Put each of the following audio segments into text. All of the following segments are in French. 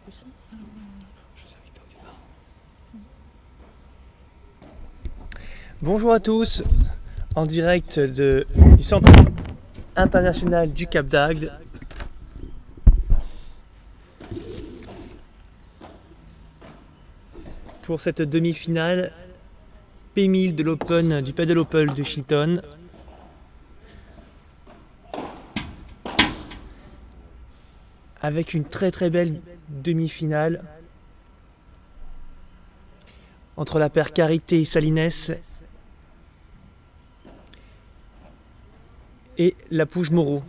plus. Je savais que t'es au départ. Bonjour à tous, en direct du Centre international du Cap d'Agde. Pour cette demi-finale P1000 de l'Open du Padel Open de Chilton. Avec une très belle demi-finale entre la paire Carité Salines et Lapouge Moreau.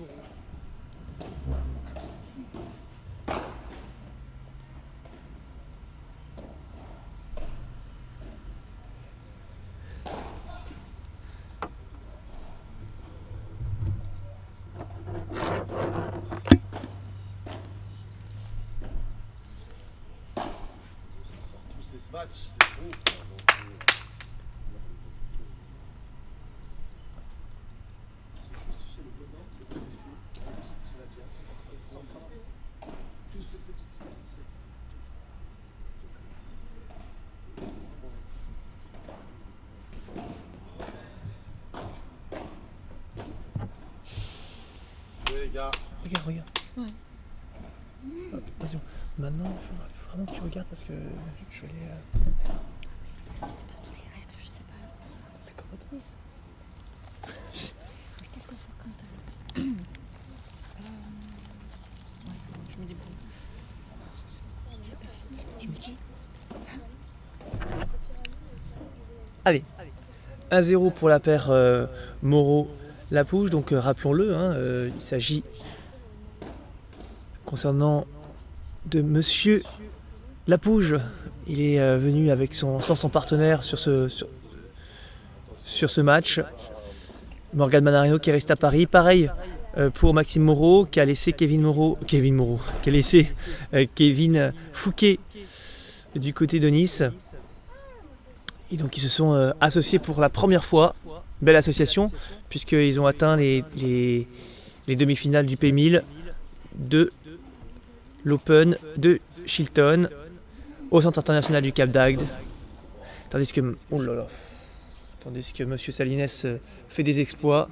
Les gars. Regarde. Ouais. Vas-y. Maintenant, il faut vraiment que tu regardes parce que je vais aller. Pas tous les règles, je sais pas. C'est comme au tennis. Quelquefois quand ouais, je me débrouille. J'ai personne. Je me dis. Allez, 1-0 pour la paire Moreau-Lapouge. Donc rappelons-le, il s'agit concernant de Monsieur Lapouge. Il est venu avec sans son partenaire sur ce match. Morgane Manarino qui reste à Paris. Pareil pour Maxime Moreau qui a laissé Kevin Fouquet du côté de Nice. Et donc ils se sont associés pour la première fois. Belle association puisqu'ils ont atteint les demi-finales du P1000 de l'Open de Chilton au Centre international du Cap d'Agde. Tandis que Monsieur Salines fait des exploits.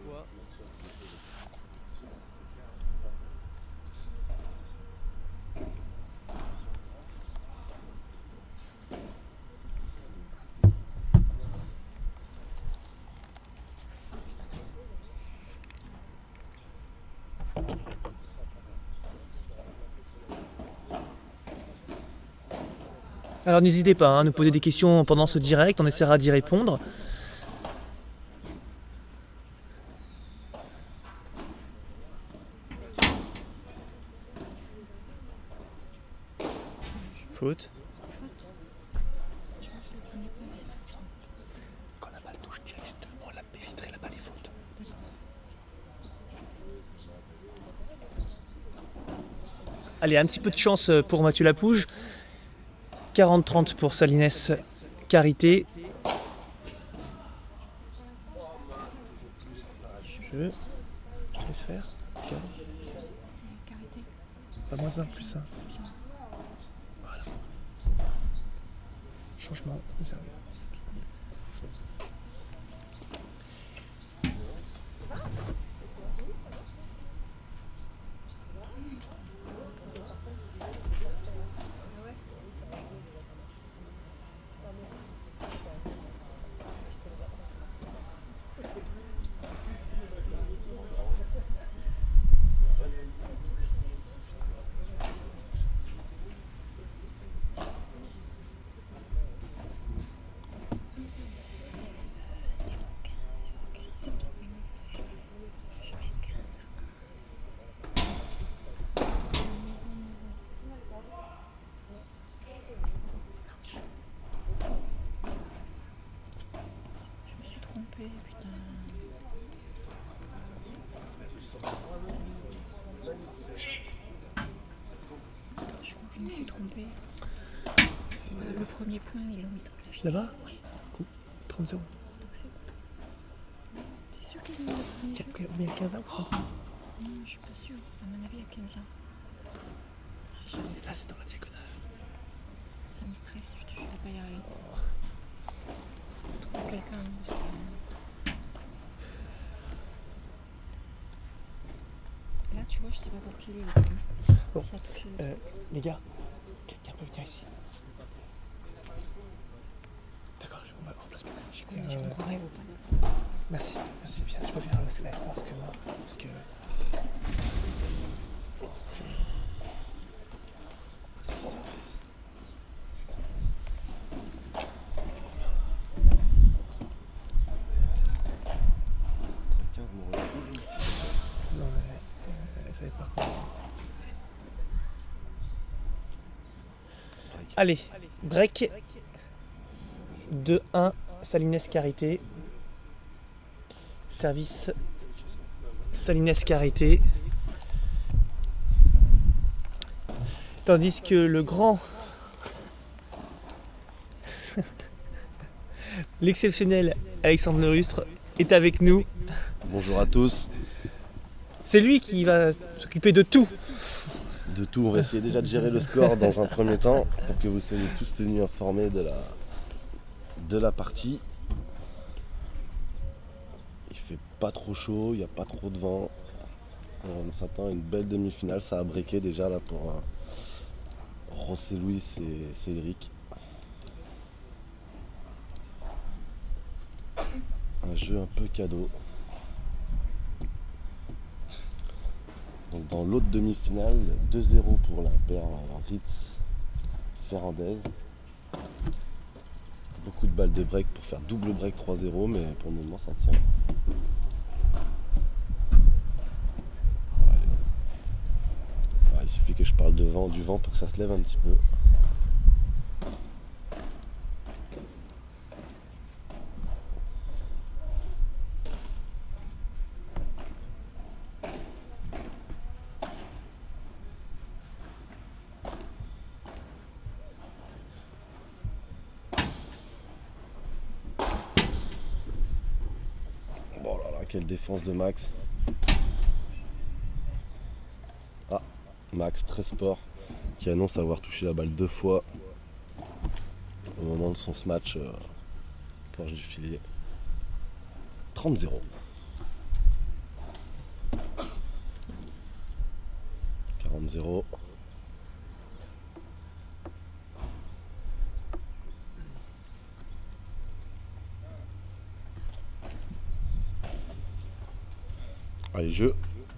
Alors n'hésitez pas à nous poser des questions pendant ce direct, on essaiera d'y répondre. Faute. Quand la balle touche directement la baie vitrée, la balle est faute. Allez, un petit peu de chance pour Mathieu Lapouge. 40-30 pour Salines Carité. Je te laisse faire. Okay. C'est Carité. Pas moins 1, plus 1. Voilà. Changement observé. Putain. Je crois que je me suis trompée. C'était le premier point, ils l'ont mis dans le fil. Là-bas? Oui. Cool. 30 secondes. Donc c'est bon. T'es sûr qu'ils ont mis le premier point? Il y a 15 ans ou 30 ans? Non, je suis pas sûre. À mon avis, il y a 15 ans. Là, c'est dans la diagonale. ça me stresse, je te jure, je vais pas y arriver. Trouve quelqu'un de stable. Là, tu vois, je sais pas pour qui il est. Bon, Ça touche. les gars, quelqu'un peut venir ici. D'accord, on va remplacer. Je connais, je comprends ou pas. Merci, merci bien. Je peux faire le live parce que... Qu'est-ce qui se passe? 15 mon rouge. Non, elle savait pas quoi. Allez, break. 2-1, Salines Carité. Service Salines Carité. Tandis que le grand, l'exceptionnel Alexandre Lerustre est avec nous. Bonjour à tous. C'est lui qui va s'occuper de tout. De tout, on va essayer déjà de gérer le score dans un premier temps pour que vous soyez tous tenus informés de la partie. Il fait pas trop chaud, il n'y a pas trop de vent. On s'attend à une belle demi-finale, ça a breaké déjà là pour José Luis et Cédric. Un jeu un peu cadeau. Donc dans l'autre demi-finale, 2-0 pour la paire Ritz-Ferrandez. Beaucoup de balles de break pour faire double break 3-0, mais pour le moment ça tient. Il suffit que je parle du vent pour que ça se lève un petit peu. Bon là là, quelle défense de Max. Ah, Max, très sport, qui annonce avoir touché la balle 2 fois au moment de son smash proche du filet. 30-0. $40. Allez, jeu.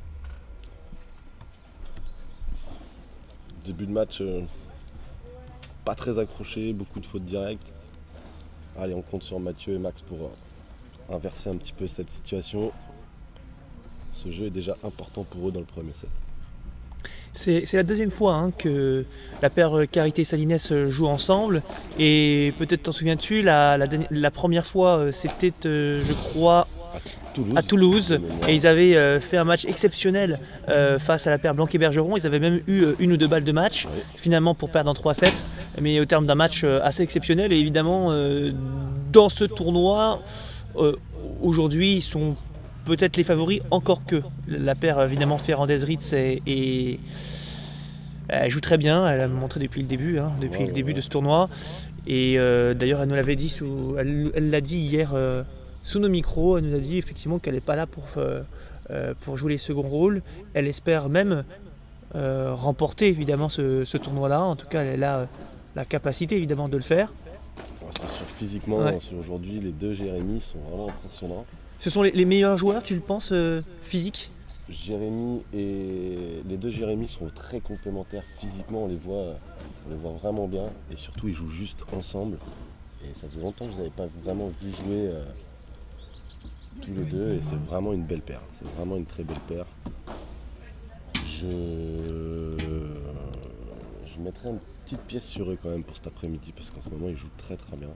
Début de match pas très accroché, beaucoup de fautes directes. Allez, on compte sur Mathieu et Max pour inverser un petit peu cette situation. Ce jeu est déjà important pour eux dans le premier set. C'est la deuxième fois hein, que la paire Carité-Salines joue ensemble. Et peut-être t'en souviens-tu, la première fois c'était, je crois, à Toulouse. Et ils avaient fait un match exceptionnel face à la paire Blanc-et-Bergeron. Ils avaient même eu 1 ou 2 balles de match, finalement pour perdre en 3-7. Mais au terme d'un match assez exceptionnel. Et évidemment, dans ce tournoi, aujourd'hui, ils sont peut-être les favoris, encore que la paire évidemment Ferrandez-Ritz elle joue très bien, elle a montré depuis le début, le début de ce tournoi. Et d'ailleurs elle nous l'avait dit, elle l'a dit hier sous nos micros, elle nous a dit effectivement qu'elle n'est pas là pour jouer les seconds rôles. Elle espère même remporter évidemment ce tournoi-là, en tout cas elle a la capacité évidemment de le faire. C'est sûr, physiquement, aujourd'hui les deux Jérémy sont vraiment impressionnants. Ce sont les meilleurs joueurs, tu le penses, physiques? Jérémy et les deux Jérémy sont très complémentaires physiquement, on les voit vraiment bien et surtout ils jouent juste ensemble. Et ça faisait longtemps que je n'avais pas vraiment vu jouer tous les deux et c'est vraiment une belle paire. C'est vraiment une très belle paire. Je mettrai une petite pièce sur eux quand même pour cet après-midi parce qu'en ce moment ils jouent très très bien.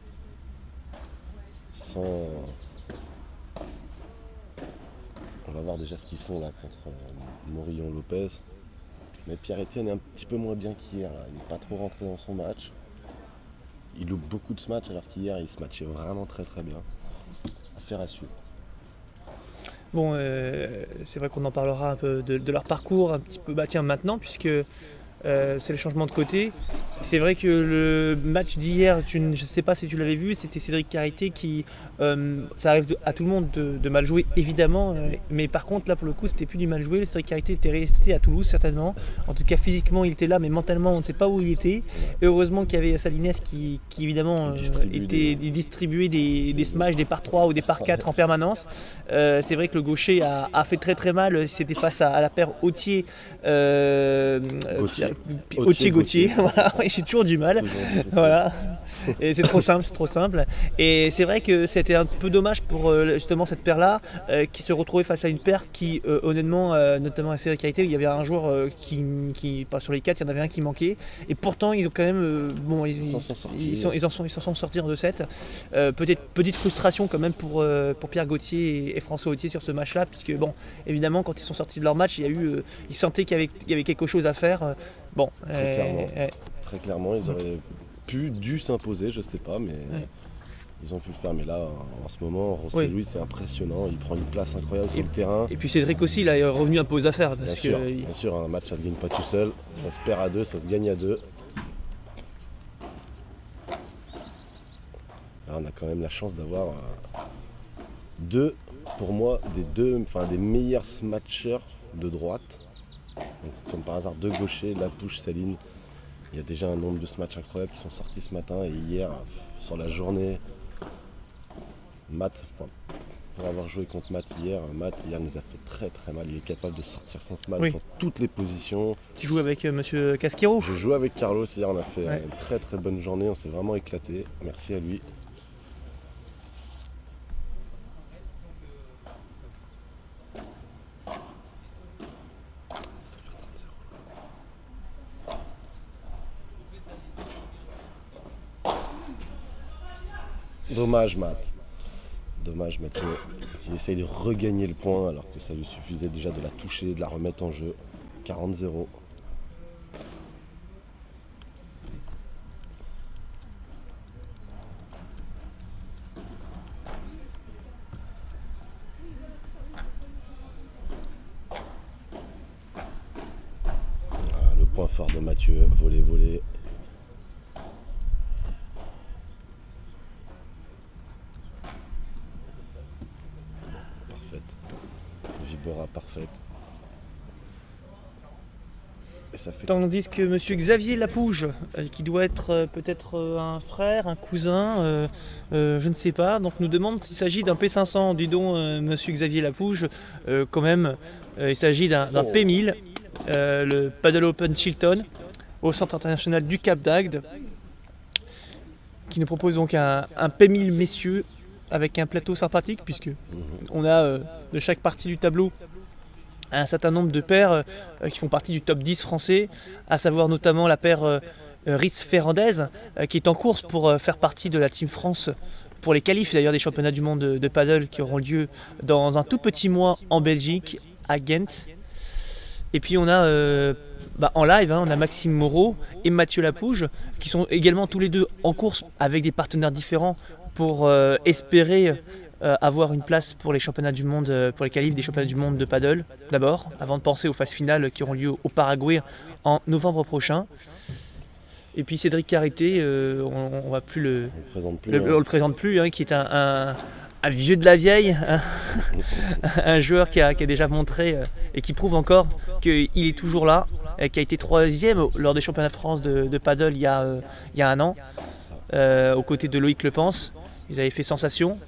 On va voir déjà ce qu'ils font là contre Morillon Lopez. Mais Pierre-Etienne est un petit peu moins bien qu'hier. Il n'est pas trop rentré dans son match. Il loupe beaucoup de ce match alors qu'hier il se matchait vraiment très très bien. Affaire à suivre. Bon, c'est vrai qu'on en parlera un peu de leur parcours un petit peu maintenant puisque c'est le changement de côté. C'est vrai que le match d'hier, je ne sais pas si tu l'avais vu, c'était Cédric Carité qui, ça arrive à tout le monde de mal jouer évidemment, mais par contre là pour le coup c'était plus du mal joué. Cédric Carité était resté à Toulouse certainement, en tout cas physiquement il était là, mais mentalement on ne sait pas où il était. Et heureusement qu'il y avait Salines qui évidemment distribuait des smash, des par 3 ou des par 4 en permanence. C'est vrai que le gaucher a fait très mal, c'était face à la paire Autier. Gauthier, voilà, j'ai toujours du mal. Voilà. Et c'est trop simple. Et c'est vrai que c'était un peu dommage pour justement cette paire-là, qui se retrouvait face à une paire qui, honnêtement, notamment à Cédric Carité, il y avait un joueur qui pas sur les 4, il y en avait un qui manquait. Et pourtant, ils ont quand même, ils s'en sont sortis en 2-7. Peut-être petite frustration quand même pour Pierre Gauthier et François Autier sur ce match-là, puisque bon, évidemment, quand ils sont sortis de leur match, ils sentaient qu'il y avait quelque chose à faire. Bon, très clairement, ils auraient dû s'imposer, je sais pas, mais ils ont pu le faire. Mais là, en ce moment, Rossellou, c'est impressionnant, il prend une place incroyable sur le terrain. Et puis Cédric aussi, il est revenu un peu aux affaires. Bien sûr, un match, ça se gagne pas tout seul, ça se perd à 2, ça se gagne à 2. Là, on a quand même la chance d'avoir pour moi, des meilleurs smatchers de droite. Donc, comme par hasard, deux gauchers, Lapouche, Saline. Il y a déjà un nombre de matchs incroyables qui sont sortis ce matin et hier, sur la journée. Matt, pour avoir joué contre Matt hier nous a fait très mal. Il est capable de sortir son smash dans toutes les positions. Tu joues avec monsieur Casquero? Je joue avec Carlos, hier on a fait une très bonne journée, on s'est vraiment éclaté. Merci à lui. Dommage Mathieu qui essaye de regagner le point alors que ça lui suffisait déjà de la toucher, de la remettre en jeu. 40-0. Voilà, le point fort de Mathieu, voler. Vibora parfaite. Et ça fait... Tandis que monsieur Xavier Lapouge, qui doit être peut-être un frère, un cousin, je ne sais pas, donc nous demande s'il s'agit d'un P500. Dis donc, monsieur Xavier Lapouge, quand même, il s'agit d'un P1000, le Paddle Open Chilton, au centre international du Cap d'Agde, qui nous propose donc un P1000 messieurs, avec un plateau sympathique, puisque on a de chaque partie du tableau un certain nombre de paires qui font partie du top 10 français, à savoir notamment la paire Ritz-Ferrandez, qui est en course pour faire partie de la Team France pour les qualifs d'ailleurs des championnats du monde de paddle qui auront lieu dans un tout petit mois en Belgique, à Ghent. Et puis on a en live, on a Maxime Moreau et Mathieu Lapouge, qui sont également tous les deux en course avec des partenaires différents, pour espérer avoir une place pour les championnats du monde, pour les qualifs des championnats du monde de paddle d'abord, avant de penser aux phases finales qui auront lieu au Paraguay en novembre prochain. Et puis Cédric Carité, on va plus le présente plus, qui est un vieux de la vieille, un joueur qui a déjà montré et qui prouve encore qu'il est toujours là, et qui a été 3e lors des championnats de France de paddle il y a un an, aux côtés de Loïc Lepens. Ils avaient fait sensation.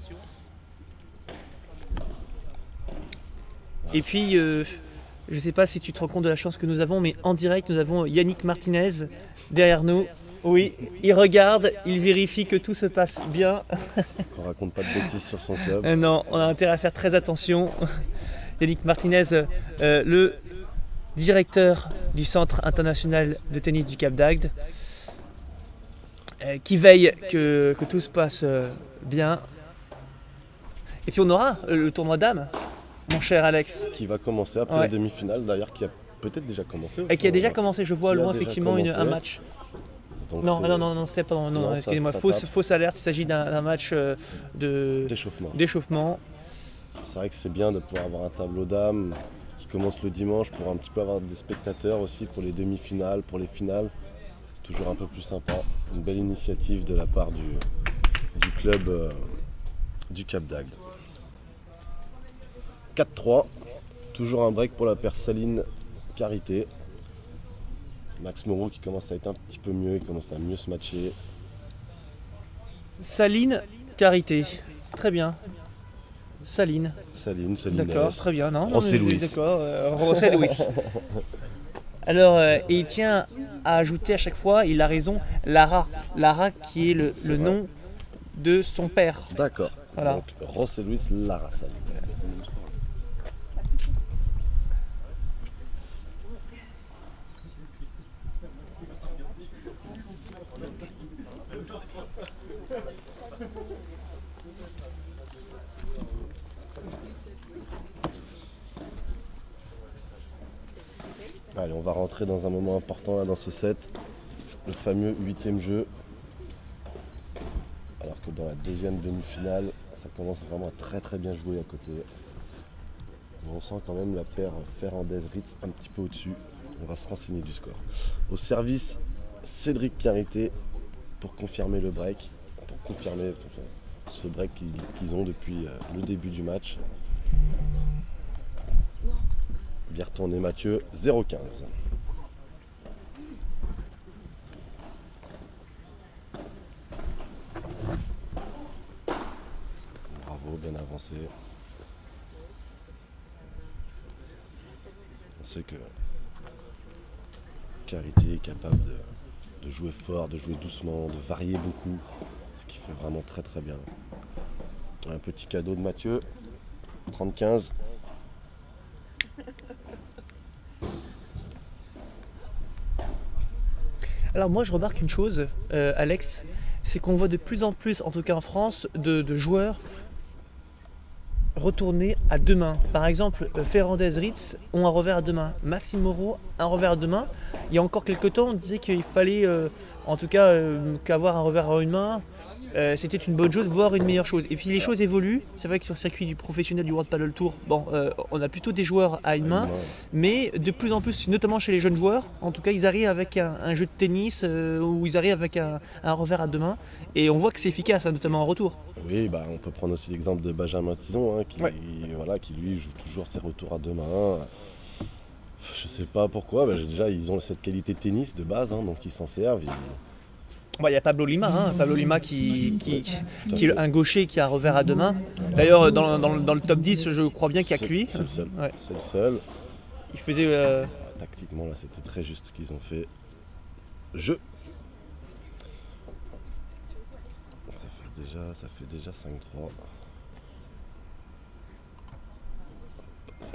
Et puis, je ne sais pas si tu te rends compte de la chance que nous avons, mais en direct, nous avons Yannick Martinez derrière nous. Oui, il regarde, il vérifie que tout se passe bien. Qu'on raconte pas de bêtises sur son club. Non, on a intérêt à faire très attention. Yannick Martinez, le directeur du Centre international de tennis du Cap d'Agde, qui veille que tout se passe bien. Et puis on aura le tournoi dames, mon cher Alex. Qui va commencer après la demi-finale, d'ailleurs, qui a peut-être déjà commencé. Et qui a déjà commencé, je vois au loin effectivement un match. Donc non, c'était pas. Non, excusez-moi, fausse alerte, il s'agit d'un match d'échauffement. C'est vrai que c'est bien de pouvoir avoir un tableau dames qui commence le dimanche pour un petit peu avoir des spectateurs aussi pour les demi-finales, pour les finales. C'est toujours un peu plus sympa. Une belle initiative de la part du club du Cap d'Agde. 4-3, toujours un break pour la paire Saline Carité. Max Moreau qui commence à être un petit peu mieux, il commence à mieux se matcher. Saline, Carité. Très bien. Saline. Saline. D'accord, très bien. Non, José non, mais Luis. D'accord, José Luis. Alors, et il tient à ajouter à chaque fois, il a raison, Lara. Lara qui est le C'est vrai. nom de son père. D'accord. Voilà. Donc José Luis Lara Saline. Allez, on va rentrer dans un moment important là, dans ce set, le fameux 8e jeu. Alors que dans la deuxième demi-finale, ça commence vraiment à très bien jouer à côté. Mais on sent quand même la paire Ferrandez-Ritz un petit peu au-dessus. On va se renseigner du score. Au service, Cédric Carité pour confirmer le break, pour confirmer ce break qu'ils ont depuis le début du match. Bien retourné Mathieu, 0-15. Bravo, bien avancé. On sait que Carité est capable de jouer fort, de jouer doucement, de varier beaucoup, ce qui fait vraiment très bien. Un petit cadeau de Mathieu, 30-15. Alors moi je remarque une chose, Alex, c'est qu'on voit de plus en plus, en tout cas en France, de joueurs retourner à deux mains. Par exemple, Ferrandez-Ritz ont un revers à deux mains, Maxime Moreau un revers à deux mains. Il y a encore quelques temps, on disait qu'il fallait, en tout cas, qu'avoir un revers à une main, c'était une bonne chose, voire une meilleure chose. Et puis les choses évoluent. C'est vrai que sur le circuit du professionnel du World Padel Tour, bon, on a plutôt des joueurs à une main, mais de plus en plus, notamment chez les jeunes joueurs, en tout cas, ils arrivent avec un jeu de tennis ou ils arrivent avec un revers à deux mains. Et on voit que c'est efficace, hein, notamment en retour. Oui, bah, on peut prendre aussi l'exemple de Benjamin Tison, hein, Ouais. qui lui joue toujours ses retours à deux mains. Je sais pas pourquoi, bah, déjà ils ont cette qualité de tennis de base, hein, donc ils s'en servent. Il y a Pablo Lima, hein, Pablo Lima qui Tout à est fait. un gaucher qui a un revers à deux mains. D'ailleurs, dans le top 10, je crois bien qu'il n'y a que lui. C'est le seul. Ouais. C'est le seul. Il faisait. Tactiquement, là, c'était très juste ce qu'ils ont fait. Jeu. Ça fait déjà 5-3. 0-15.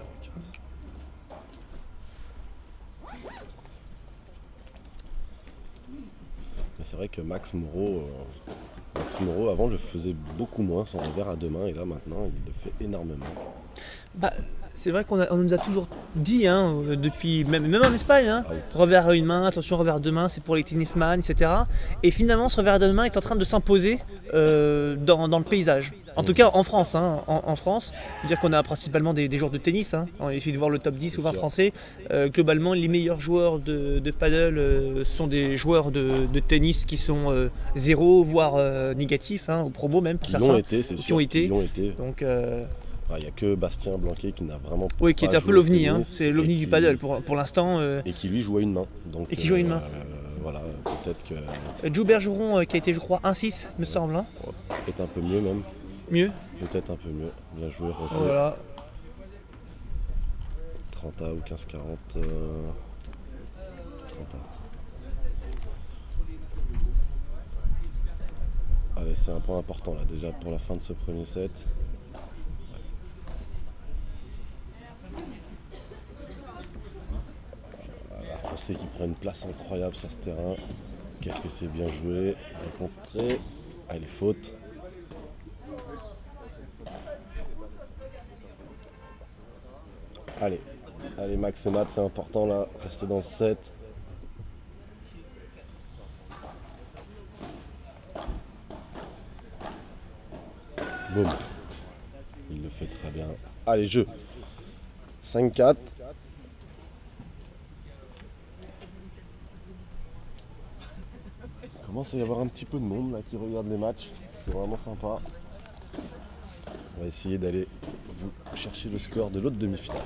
Mais c'est vrai que Max Moreau, avant le faisait beaucoup moins son revers à deux mains et là maintenant il le fait énormément. Bah, c'est vrai on nous a toujours dit, hein, depuis, même en Espagne, hein, Ah oui. revers à une main, attention, revers à deux mains, c'est pour les tennisman, etc. Et finalement, ce revers à deux mains est en train de s'imposer dans le paysage. En tout cas, en France. Hein, en France, il faut dire qu'on a principalement des joueurs de tennis. Hein. Il suffit de voir le top 10 ou 20 sûr. français. Globalement, les meilleurs joueurs de paddle sont des joueurs de tennis qui sont zéro, voire négatifs, hein, au promo même pour Qui certains. l'ont été, c'est Qui sûr. ont été. Qui l'ont été. Donc, Il n'y a que Bastien Blanquet qui n'a vraiment oui, qui pas est un peu joué au l'ovni, hein. tennis C'est l'ovni et du qui- paddle pour l'instant. Et qui lui joue à une main. Donc, Et qui joue à une main. Voilà, peut-être que Joe Bergeron qui a été, je crois, 1-6, me semble. Hein. peut-être un peu mieux même. Mieux. Peut-être un peu mieux. Bien joué, Rosé. Voilà. 30 A ou 15-40. 30 A. Allez, c'est un point important là déjà pour la fin de ce premier set. Voilà, Rosé qui prend une place incroyable sur ce terrain. Qu'est-ce que c'est bien joué, bien contré. Allez, faute. Allez Max et Matt, c'est important là, restez dans ce set. Boum. Il le fait très bien. Allez, jeu. 5-4. commence à y avoir un petit peu de monde là qui regarde les matchs, c'est vraiment sympa. On va essayer d'aller vous chercher le score de l'autre demi-finale.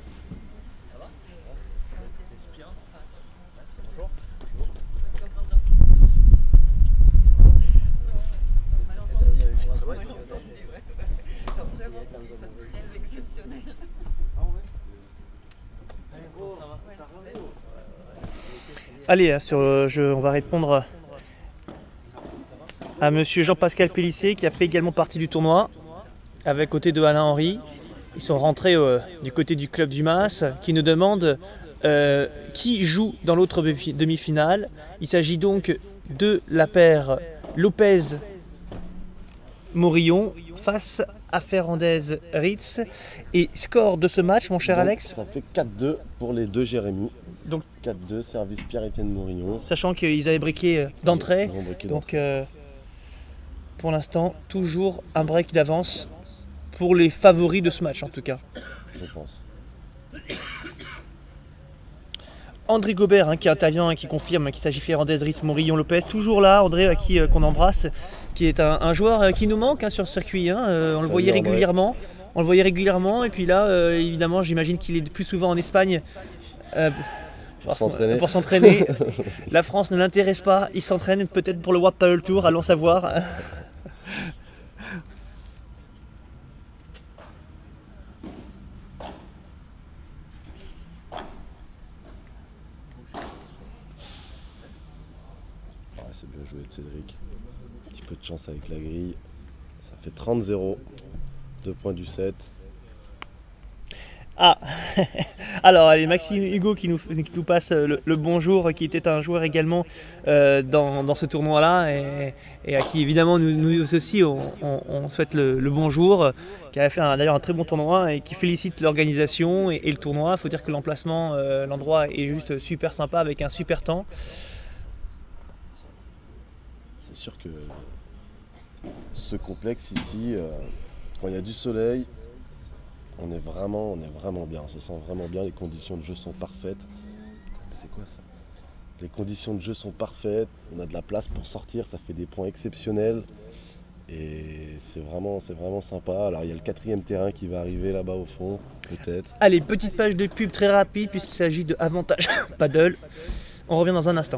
Allez, on va répondre à monsieur Jean-Pascal Pélissé qui a fait également partie du tournoi avec côté de Alain Henry. Ils sont rentrés du côté du club du Mas qui nous demande qui joue dans l'autre demi-finale. Il s'agit donc de la paire Lopez-Morillon face à Ferrandez-Ritz. Et score de ce match, mon cher Donc, Alex? ça fait 4-2 pour les deux Jérémy. Donc 4-2, service Pierre-Étienne Morillon. sachant qu'ils avaient briqué d'entrée. Ils ont briqué Donc pour l'instant, toujours un break d'avance pour les favoris de ce match en tout cas. je pense. André Gobert qui intervient et qui confirme qu'il s'agit Ferrandez, Ritz, Morillon, Lopez. Toujours là, André, à qui qu'on embrasse, qui est un joueur qui nous manque sur le circuit. On le Salut, voyait André. régulièrement. On le voyait régulièrement et puis là, évidemment, j'imagine qu'il est plus souvent en Espagne. Pour s'entraîner. La France ne l'intéresse pas, il s'entraîne peut-être pour le World Padel Tour, allons savoir. Ah, c'est bien joué de Cédric. Un petit peu de chance avec la grille. Ça fait 30-0. 2 points du set. Ah, alors allez, Maxime Hugo qui nous passe le bonjour, qui était un joueur également dans ce tournoi-là et à qui évidemment nous aussi on souhaite le bonjour, qui a fait d'ailleurs un très bon tournoi et qui félicite l'organisation et le tournoi. Il faut dire que l'emplacement, l'endroit est juste super sympa avec un super temps. C'est sûr que ce complexe ici, quand il y a du soleil, on est vraiment bien, on se sent vraiment bien, les conditions de jeu sont parfaites. Mais c'est quoi ça? Les conditions de jeu sont parfaites, on a de la place pour sortir, ça fait des points exceptionnels. Et c'est vraiment sympa. Alors il y a le 4e terrain qui va arriver là-bas au fond, peut-être. Allez, petite page de pub très rapide puisqu'il s'agit de Avantage Padel. On revient dans un instant.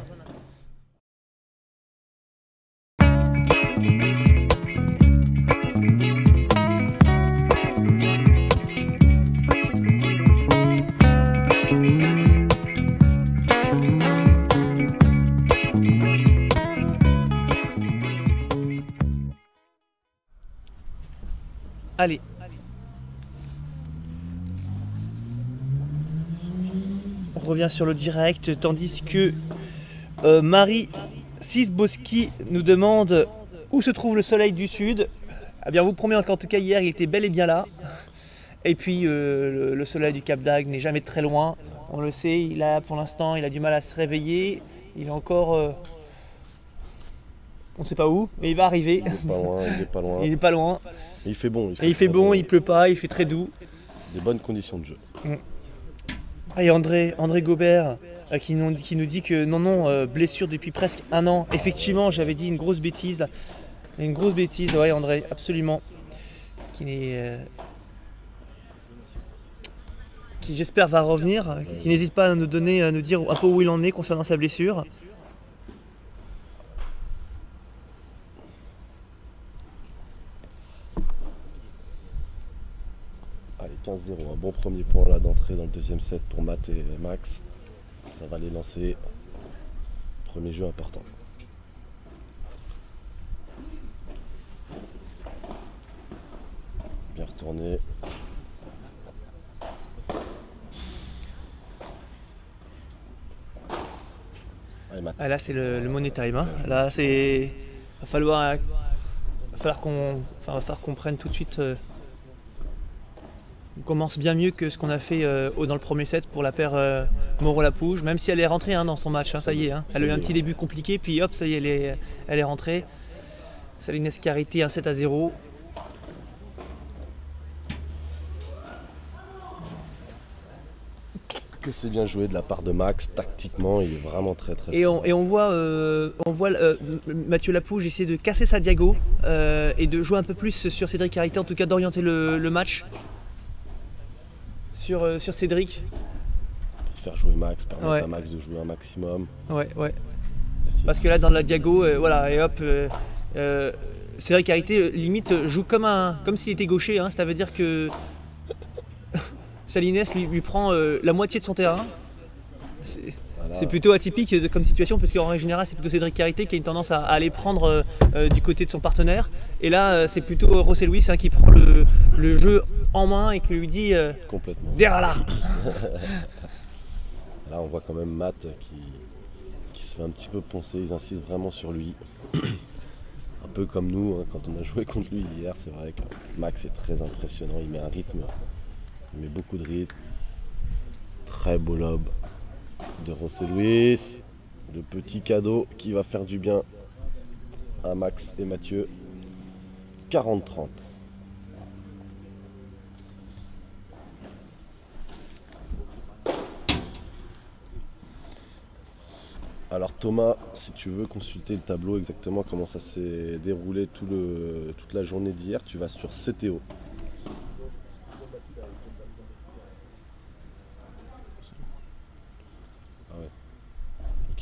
Allez. On revient sur le direct, tandis que Marie Sisboski nous demande où se trouve le soleil du sud. Eh bien, on vous promet qu'en tout cas hier, il était bel et bien là. Et puis le soleil du Cap d'Agde n'est jamais très loin. On le sait, pour l'instant, il a du mal à se réveiller. Il est encore... on ne sait pas où, mais il va arriver. Il est pas loin, il est pas loin. Il est pas loin. Et il fait bon. Il fait bon, il pleut pas, il fait très doux. Des bonnes conditions de jeu. Et André Gobert qui nous dit que non, blessure depuis presque 1 an. Effectivement, j'avais dit une grosse bêtise. Une grosse bêtise, ouais André, absolument. Qui j'espère va revenir, qui n'hésite pas à nous dire un peu où il en est concernant sa blessure. Allez, 15-0, un bon premier point là d'entrée dans le 2e set pour Matt et Max. Ça va les lancer. Premier jeu important. Bien retourné. Allez, Matt. Ah, là c'est le money time. Hein. Là c'est. Va falloir qu'on prenne tout de suite. On commence bien mieux que ce qu'on a fait dans le premier set pour la paire Moreau-Lapouge, même si elle est rentrée dans son match, ça y est. Elle a eu un petit début compliqué, puis hop, ça y est, elle est rentrée. Salines Carité, un 7-0. que c'est bien joué de la part de Max. Tactiquement, il est vraiment très très fort. Et on voit Mathieu Lapouge essayer de casser sa diago et de jouer un peu plus sur Cédric Carité, en tout cas d'orienter le match sur Cédric. Pour faire jouer Max, permettre Ouais. à Max de jouer un maximum. Ouais. Essayer Parce que là, dans la diago, voilà, et hop, Cédric Carité limite joue comme s'il était gaucher, hein, ça veut dire que Salines lui prend la moitié de son terrain. voilà. C'est plutôt atypique comme situation, parce qu'en règle générale, c'est plutôt Cédric Carité qui a une tendance à aller prendre du côté de son partenaire. Et là, c'est plutôt José Luis qui prend le jeu en main et qui lui dit Complètement. derrière là. Là, on voit quand même Matt qui se fait un petit peu poncer. Ils insistent vraiment sur lui. Un peu comme nous, hein, quand on a joué contre lui hier, c'est vrai que Max est très impressionnant. Il met un rythme, il met beaucoup de rythme. Très beau lob de José Luis. Le petit cadeau qui va faire du bien à Max et Mathieu. 40-30. Alors Thomas, si tu veux consulter le tableau exactement comment ça s'est déroulé toute la journée d'hier, tu vas sur CTO. Ah ouais. Ok.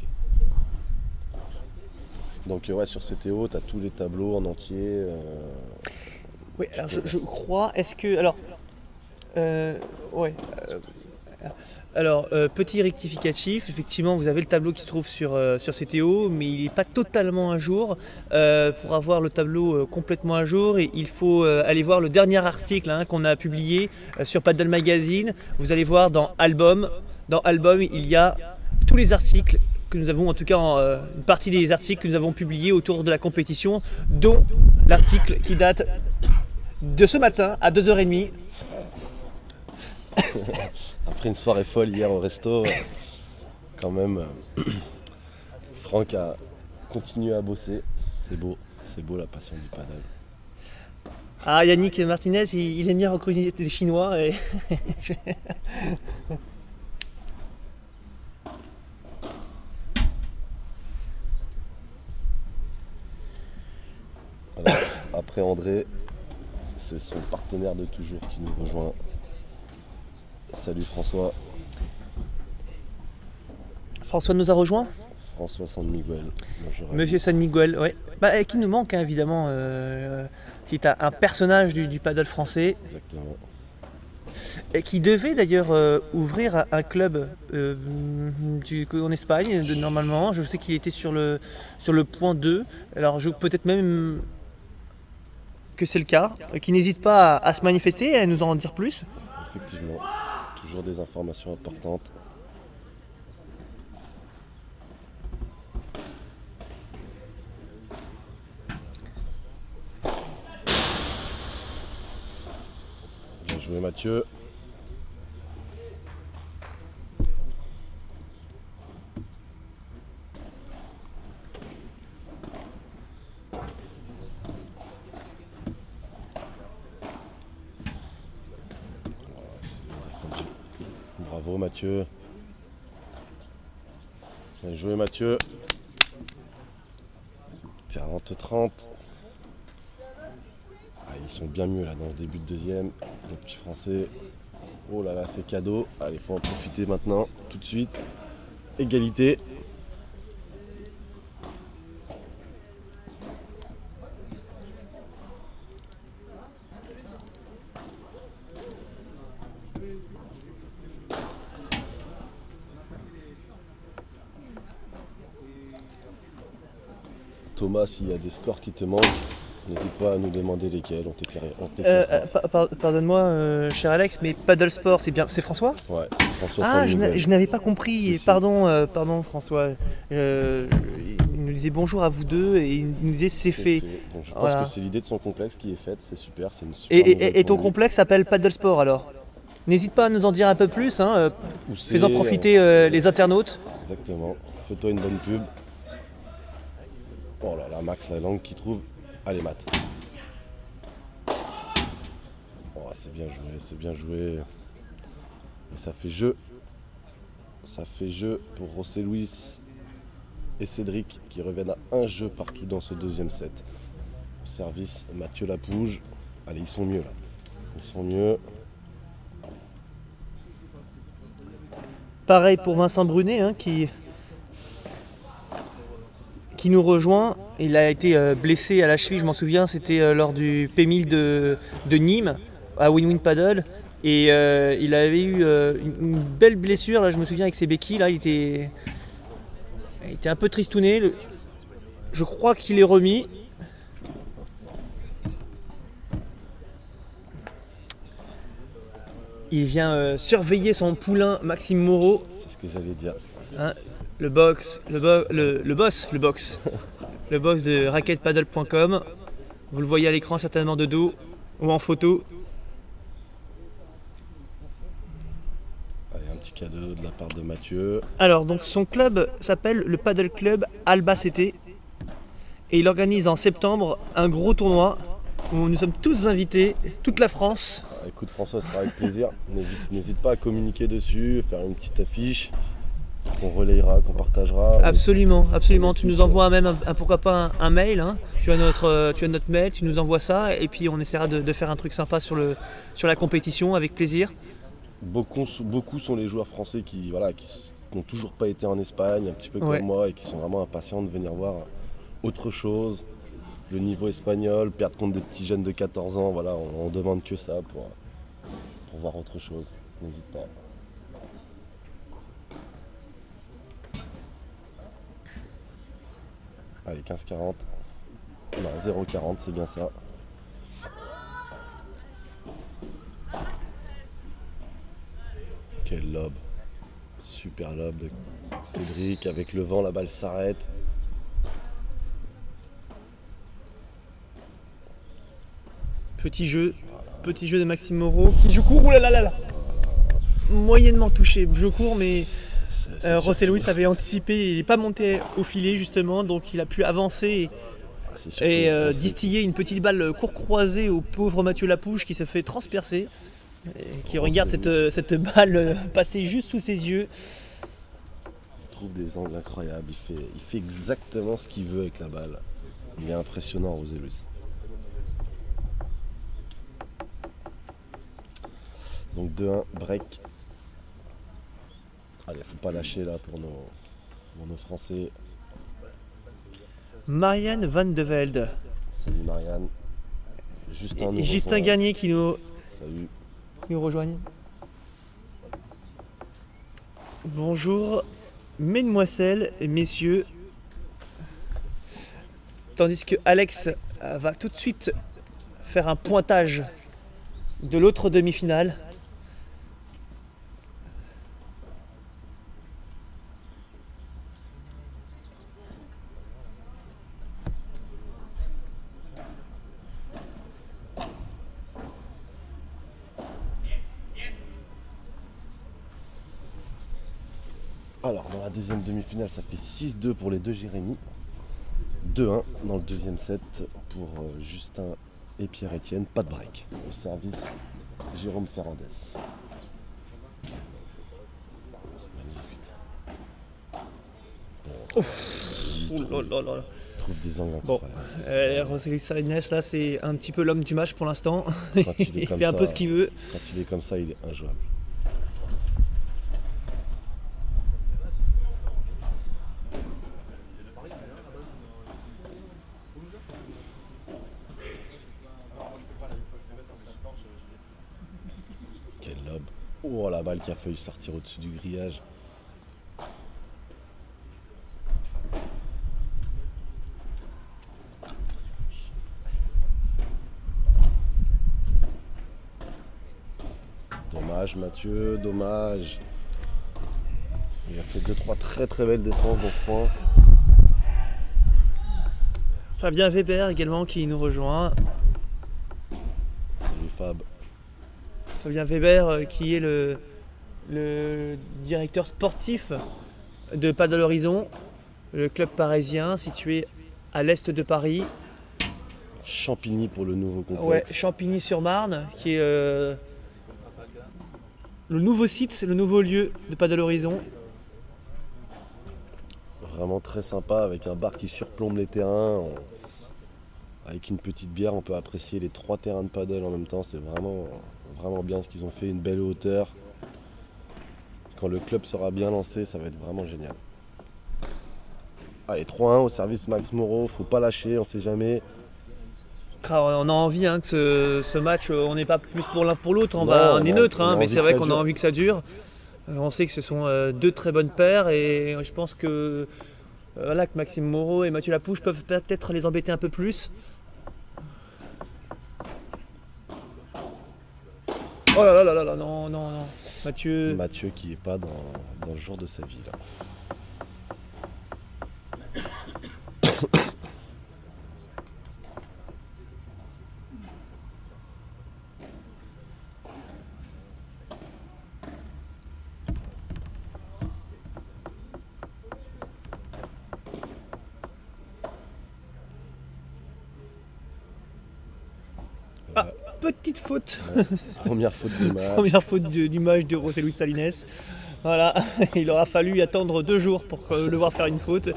Donc ouais, sur CTO, tu as tous les tableaux en entier. Oui, alors je crois, est-ce que. Alors. Ouais. Alors, petit rectificatif, effectivement, vous avez le tableau qui se trouve sur CTO, mais il n'est pas totalement à jour. Pour avoir le tableau complètement à jour, il faut aller voir le dernier article qu'on a publié sur Paddle Magazine. Vous allez voir dans Album. Dans Album, il y a tous les articles que nous avons, en tout cas une partie des articles que nous avons publiés autour de la compétition, dont l'article qui date de ce matin à 2h30. Après une soirée folle hier au resto, quand même, Franck a continué à bosser. C'est beau la passion du paddle. Ah, Yannick Martinez, il aime bien recruter des Chinois. Et Alors, après André, c'est son partenaire de toujours qui nous rejoint. Salut François. François nous a rejoint. François San Miguel. Bonjour. Monsieur San Miguel, ouais. Qui nous manque évidemment, qui est un personnage du paddle français, Exactement. et qui devait d'ailleurs ouvrir un club en Espagne normalement. Je sais qu'il était sur le point 2. Alors peut-être même que c'est le cas, qui n'hésite pas à se manifester et à nous en dire plus. Effectivement. Toujours des informations importantes. Bien joué Mathieu. Bravo Mathieu. Bien joué Mathieu. 40-30. Ah, ils sont bien mieux là dans ce début de deuxième. Le petit français. Oh là là, c'est cadeau. Allez, faut en profiter maintenant, tout de suite. Égalité. Thomas, s'il y a des scores qui te manquent, n'hésite pas à nous demander lesquels. On t'éclairera. Pardonne-moi, cher Alex, mais Paddle Sport, c'est François? Ouais, c'est François Ah, San Miguel. je n'avais pas compris. Si, si. Pardon François. Il nous disait bonjour à vous deux et il nous disait c'est fait. Donc, je pense Voilà. que c'est l'idée de son complexe qui est faite, c'est super, c'est une super nouvelle Et ton pour lui. complexe s'appelle Paddle Sport alors? N'hésite pas à nous en dire un peu plus, Où c'est, fais-en profiter les internautes. Exactement. Fais-toi une bonne pub. Oh là là, Max la langue qui trouve. Allez, Matt. Oh, c'est bien joué, c'est bien joué. Et ça fait jeu Ça fait jeu pour José Luis et Cédric qui reviennent à un jeu partout dans ce deuxième set. Service Mathieu Lapouge. Allez, ils sont mieux là. Ils sont mieux. Pareil pour Vincent Brunet hein, qui nous rejoint. Il a été blessé à la cheville, je m'en souviens, c'était lors du P1000 de Nîmes à Win-Win Paddle. Et il avait eu une belle blessure, là, je me souviens avec ses béquilles, là, il était un peu tristouné. Je crois qu'il est remis. Il vient surveiller son poulain Maxime Moreau. C'est ce que j'allais dire. Hein, le boss de racketpaddle.com. Vous le voyez à l'écran certainement de dos ou en photo. Allez, un petit cadeau de la part de Mathieu. Alors donc son club s'appelle le Paddle Club Albacete et il organise en septembre un gros tournoi où nous sommes tous invités, toute la France. Écoute François, ce sera avec plaisir. N'hésite pas à communiquer dessus, faire une petite affiche qu'on relayera, qu'on partagera. Absolument, absolument. Tu nous envoies même pourquoi pas un mail. Hein. Tu as notre mail, tu nous envoies ça et puis on essaiera de faire un truc sympa sur la compétition avec plaisir. Beaucoup sont les joueurs français qui n'ont toujours pas été en Espagne, un petit peu comme moi, et qui sont vraiment impatients de venir voir autre chose. Le niveau espagnol, perdre contre des petits jeunes de 14 ans, voilà, on demande que ça pour voir autre chose. N'hésite pas. Allez, 15,40. Non, 0,40, c'est bien ça. Quel lob. Super lob de Cédric. Avec le vent, la balle s'arrête. Petit jeu de Maxime Moreau. Je cours, oulala, moyennement touché. Je cours, mais José Luis avait anticipé. Il n'est pas monté au filet justement, donc il a pu avancer et distiller une petite balle court croisée au pauvre Mathieu Lapouge qui se fait transpercer. Et qui regarde cette balle passer juste sous ses yeux. Il trouve des angles incroyables. Il fait exactement ce qu'il veut avec la balle. Il est impressionnant, José Luis. Donc 2-1, break. Allez, faut pas lâcher là pour nos Français. Marianne Van de Velde. Salut Marianne. Justin Gagné qui nous rejoignent. Bonjour, mesdemoiselles et messieurs. Tandis que Alex va tout de suite faire un pointage de l'autre demi-finale. Alors, dans la deuxième demi-finale, ça fait 6-2 pour les deux Jérémy. 2-1 dans le deuxième set pour Justin et Pierre-Etienne. Pas de break. Au service, Jérôme Ferrandez. C'est magnifique. Bon, il trouve des angles incroyables. José Luis Salinas, là, c'est un petit peu l'homme du match pour l'instant. Il fait un peu ce qu'il veut. Quand il est comme ça, il est injouable. Quel lob. Oh, la balle qui a failli sortir au-dessus du grillage. Dommage Mathieu, dommage. Il a fait 2-3 très très belles défenses dans ce point. Fabien Weber également qui nous rejoint. Salut Fab. Fabien Weber qui est le directeur sportif de Paddle Horizon, le club parisien situé à l'est de Paris. Champigny pour le nouveau complexe. Ouais, Champigny-sur-Marne qui est le nouveau site, le nouveau lieu de Paddle Horizon. Vraiment très sympa avec un bar qui surplombe les terrains. Avec une petite bière, on peut apprécier les 3 terrains de paddle en même temps. C'est vraiment, vraiment bien ce qu'ils ont fait, une belle hauteur. Quand le club sera bien lancé, ça va être vraiment génial. Allez, 3-1 au service Max Moreau, faut pas lâcher, on sait jamais. On a envie hein, que ce match, on n'est pas plus pour l'un pour l'autre, on est on neutre, a hein, mais envie c'est que vrai ça qu'on a dure. envie que ça dure. On sait que ce sont 2 très bonnes paires et je pense que, voilà, que Maxime Moreau et Mathieu Lapouche peuvent peut-être les embêter un peu plus. Oh là là là là là, non, non, non. Mathieu. Mathieu qui est pas dans le jour de sa vie là. Ah, petite faute. Première faute du match. Première faute du match de José Luis Salines. Voilà, il aura fallu attendre 2 jours pour le voir faire une faute.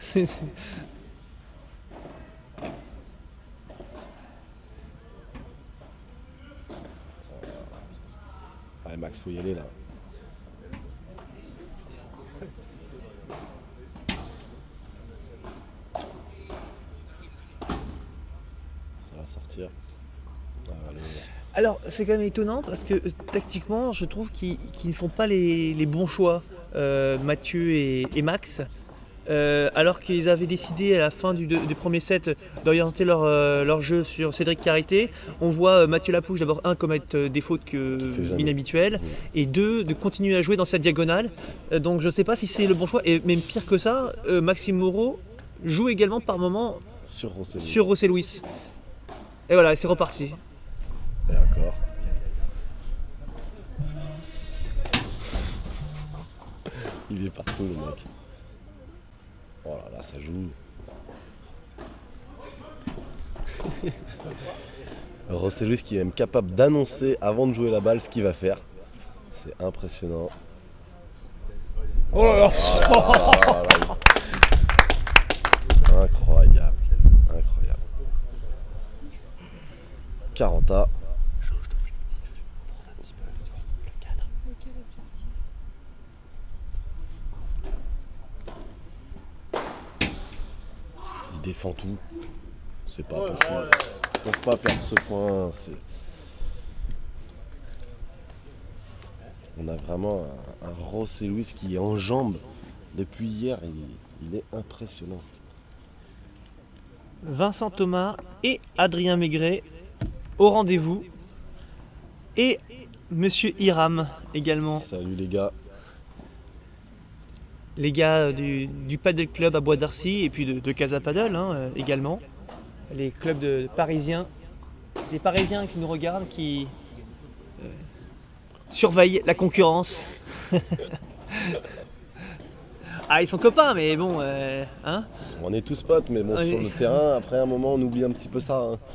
Ouais, Max, faut y aller là. Ça va sortir. Ah, allez. Alors, c'est quand même étonnant parce que tactiquement, je trouve qu'ils ne font pas les bons choix, Mathieu et Max. Alors qu'ils avaient décidé à la fin du premier set d'orienter leur jeu sur Cédric Carité. On voit Mathieu Lapouche d'abord commettre des fautes fait jamais. inhabituelles et 2 de continuer à jouer dans cette diagonale. Donc je ne sais pas si c'est le bon choix et même pire que ça, Maxime Moreau joue également par moment Sur Rosselló. sur José Luis. Et voilà, c'est reparti. Et encore. Il est partout le mec. Oh là là, ça joue. Rosselló qui est même capable d'annoncer avant de jouer la balle ce qu'il va faire. C'est impressionnant. Oh là là. Incroyable. Incroyable. 40A. Il défend tout. C'est pas possible. Ils peuvent pas perdre ce point. On a vraiment un Rosselló qui est en jambes depuis hier. Il est impressionnant. Vincent Thomas et Adrien Maigret au rendez-vous. Et Monsieur Hiram également. Salut les gars. Les gars du Paddle Club à Bois d'Arcy et puis de Casa Paddle hein, également. Les clubs parisiens. Les Parisiens qui nous regardent, qui surveillent la concurrence. Ah, ils sont copains, mais bon, hein. On est tous potes, mais bon, Ouais. sur le terrain, après un moment, on oublie un petit peu ça. Hein.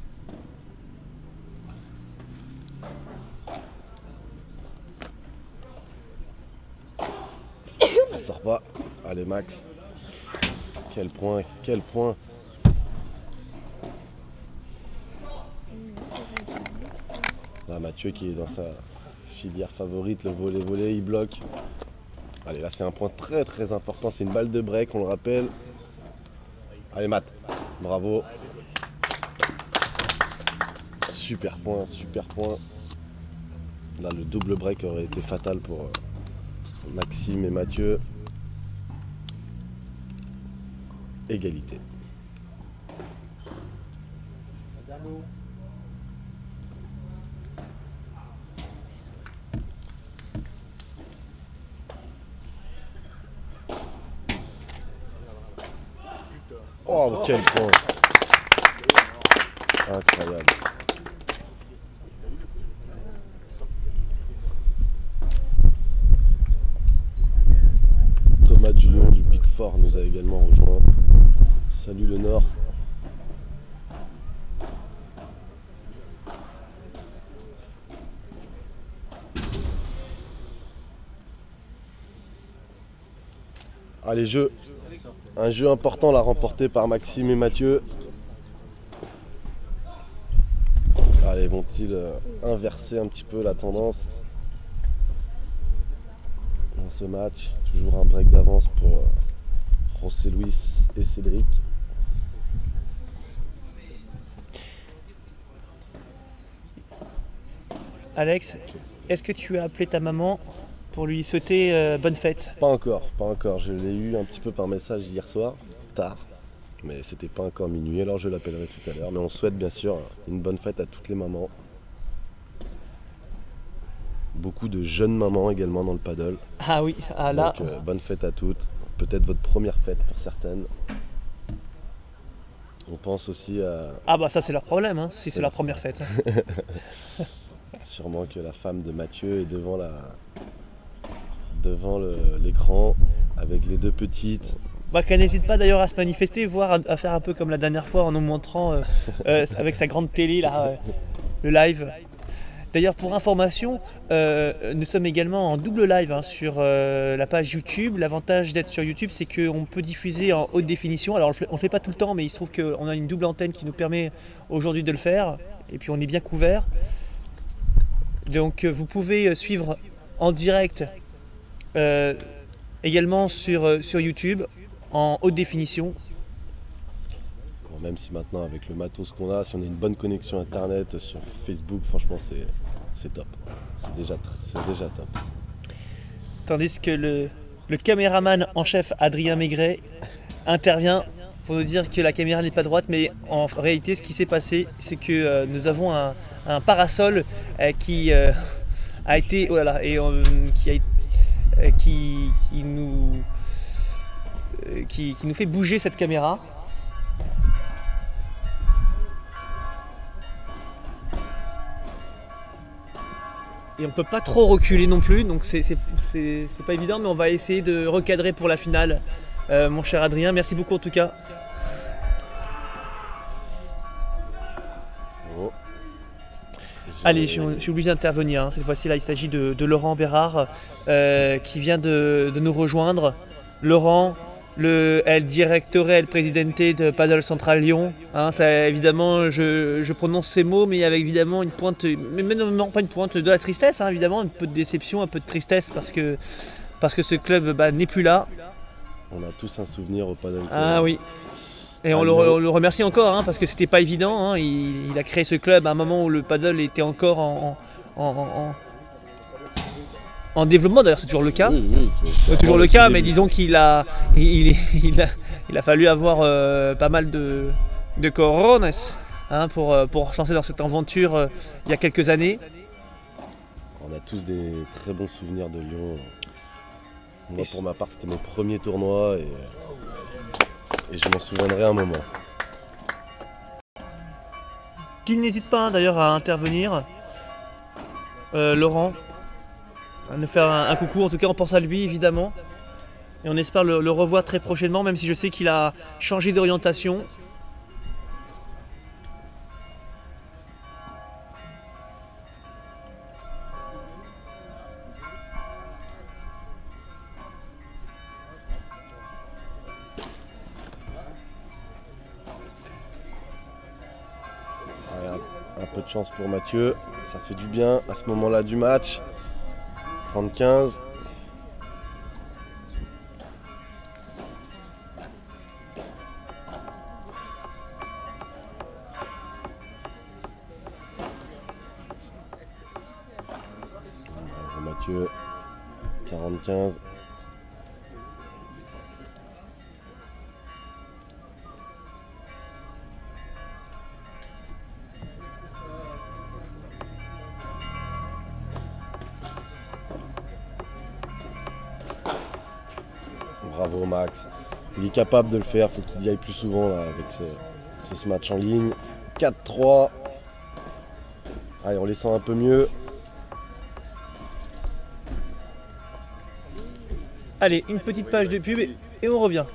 Ça sort pas. Allez, Max. Quel point, quel point. Là, Mathieu qui est dans sa filière favorite, le volley-volley, il bloque. Allez, là, c'est un point très très important. C'est une balle de break, on le rappelle. Allez, Matt. Bravo. Super point, super point. Là, le double break aurait été fatal pour Maxime et Mathieu. Égalité. Oh, quel point! Incroyable. Thomas Dulion du Big Four nous a également rejoint. Salut le Nord. Allez, jeu. Un jeu important là remporté par Maxime et Mathieu. Allez, vont-ils inverser un petit peu la tendance dans ce match? Toujours un break d'avance pour José Luis et Cédric. Alex, est-ce que tu as appelé ta maman pour lui souhaiter bonne fête? Pas encore, pas encore. Je l'ai eu un petit peu par message hier soir, tard. Mais c'était pas encore minuit, alors je l'appellerai tout à l'heure. Mais on souhaite bien sûr une bonne fête à toutes les mamans. Beaucoup de jeunes mamans également dans le paddle. Ah oui, ah là. Donc bonne fête à toutes. Peut-être votre première fête pour certaines. On pense aussi à... Ah bah ça c'est leur problème, hein, si c'est leur première fête. Sûrement que la femme de Mathieu est devant l'écran avec les deux petites. Bah, qu'elle n'hésite pas d'ailleurs à se manifester, voire à faire un peu comme la dernière fois en nous montrant avec sa grande télé là, le live. D'ailleurs pour information, nous sommes également en double live hein, sur la page YouTube. L'avantage d'être sur YouTube c'est qu'on peut diffuser en haute définition. Alors on ne le fait pas tout le temps mais il se trouve qu'on a une double antenne qui nous permet aujourd'hui de le faire. Et puis on est bien couvert. Donc vous pouvez suivre en direct également sur YouTube en haute définition. Bon, même si maintenant avec le matos qu'on a, si on a une bonne connexion internet sur Facebook, franchement c'est top. C'est déjà top. Tandis que le caméraman en chef Adrien Maigret intervient pour nous dire que la caméra n'est pas droite, mais en réalité ce qui s'est passé c'est que nous avons un parasol qui a été qui nous fait bouger cette caméra. Et on peut pas trop reculer non plus, donc c'est pas évident, mais on va essayer de recadrer pour la finale. Mon cher Adrien, merci beaucoup en tout cas. Oh. Allez, je suis obligé d'intervenir. Hein. Cette fois-ci, là, il s'agit de Laurent Bérard qui vient de nous rejoindre. Laurent, el directore, el presidente de Paddle Central Lyon. Hein, ça, évidemment, je prononce ces mots, mais avec évidemment une pointe, mais non pas une pointe, de la tristesse, hein, évidemment, un peu de déception, un peu de tristesse parce que ce club n'est plus là. On a tous un souvenir au paddle. Ah oui. Et on le remercie encore hein, parce que c'était pas évident. Hein. Il a créé ce club à un moment où le paddle était encore en développement. D'ailleurs, c'est toujours le cas. Oui, c'est toujours le cas, mais disons qu'il a fallu avoir pas mal de corones hein, pour se lancer dans cette aventure il y a quelques années. On a tous des très bons souvenirs de Lyon. Moi, pour ma part, c'était mon premier tournoi et je m'en souviendrai un moment. Qu'il n'hésite pas d'ailleurs à intervenir, Laurent, à nous faire un coucou. En tout cas, on pense à lui évidemment. Et on espère le revoir très prochainement, même si je sais qu'il a changé d'orientation. Un peu de chance pour Mathieu, ça fait du bien à ce moment-là du match. 30-15. Mathieu, 40-15. Bravo Max, il est capable de le faire, il faut qu'il y aille plus souvent là, avec ce match en ligne. 4-3. Allez, on les sent un peu mieux. Allez, une petite page de pub et on revient.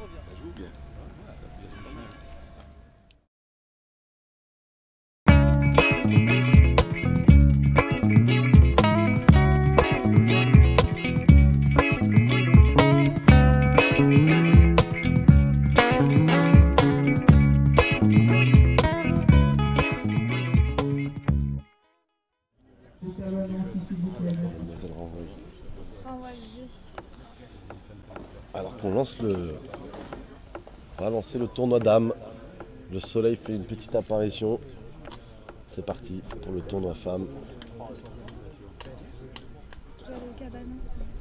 On va lancer le tournoi dames. Le soleil fait une petite apparition. C'est parti pour le tournoi femmes. J'allais au cabanon.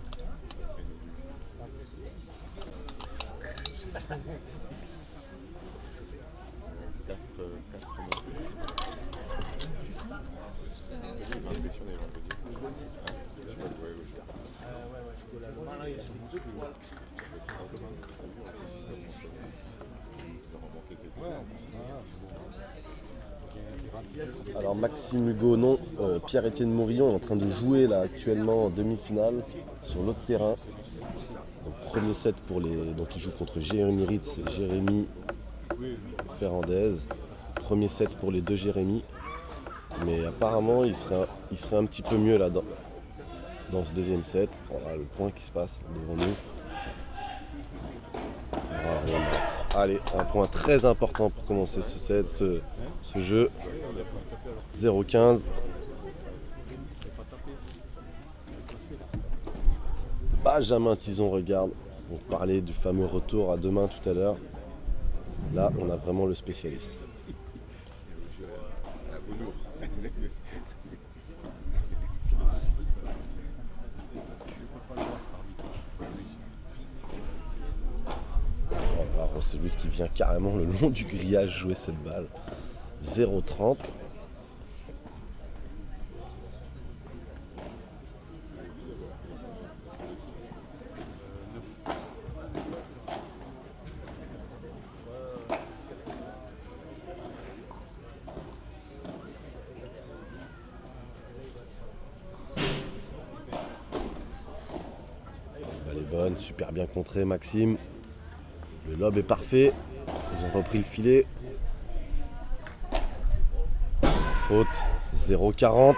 Alors Maxime Hugo, non, Pierre-Étienne Morillon est en train de jouer là actuellement en demi-finale sur l'autre terrain. Donc premier set pour les. Donc il joue contre Jérémy Ritz et Jérémy Ferrandez. Premier set pour les deux Jérémy. Mais apparemment il serait un petit peu mieux là dans ce deuxième set. Voilà le point qui se passe devant nous. Bravo Max. Allez, un point très important pour commencer ce set, ce jeu. 0-15. Benjamin Tison regarde. On parlait du fameux retour à demain tout à l'heure. Là, on a vraiment le spécialiste. Alors, c'est lui qui vient carrément le long du grillage jouer cette balle. 0-30. Elle est bonne, super bien contré Maxime. Le lob est parfait. Ils ont repris le filet. Faute. 0-40.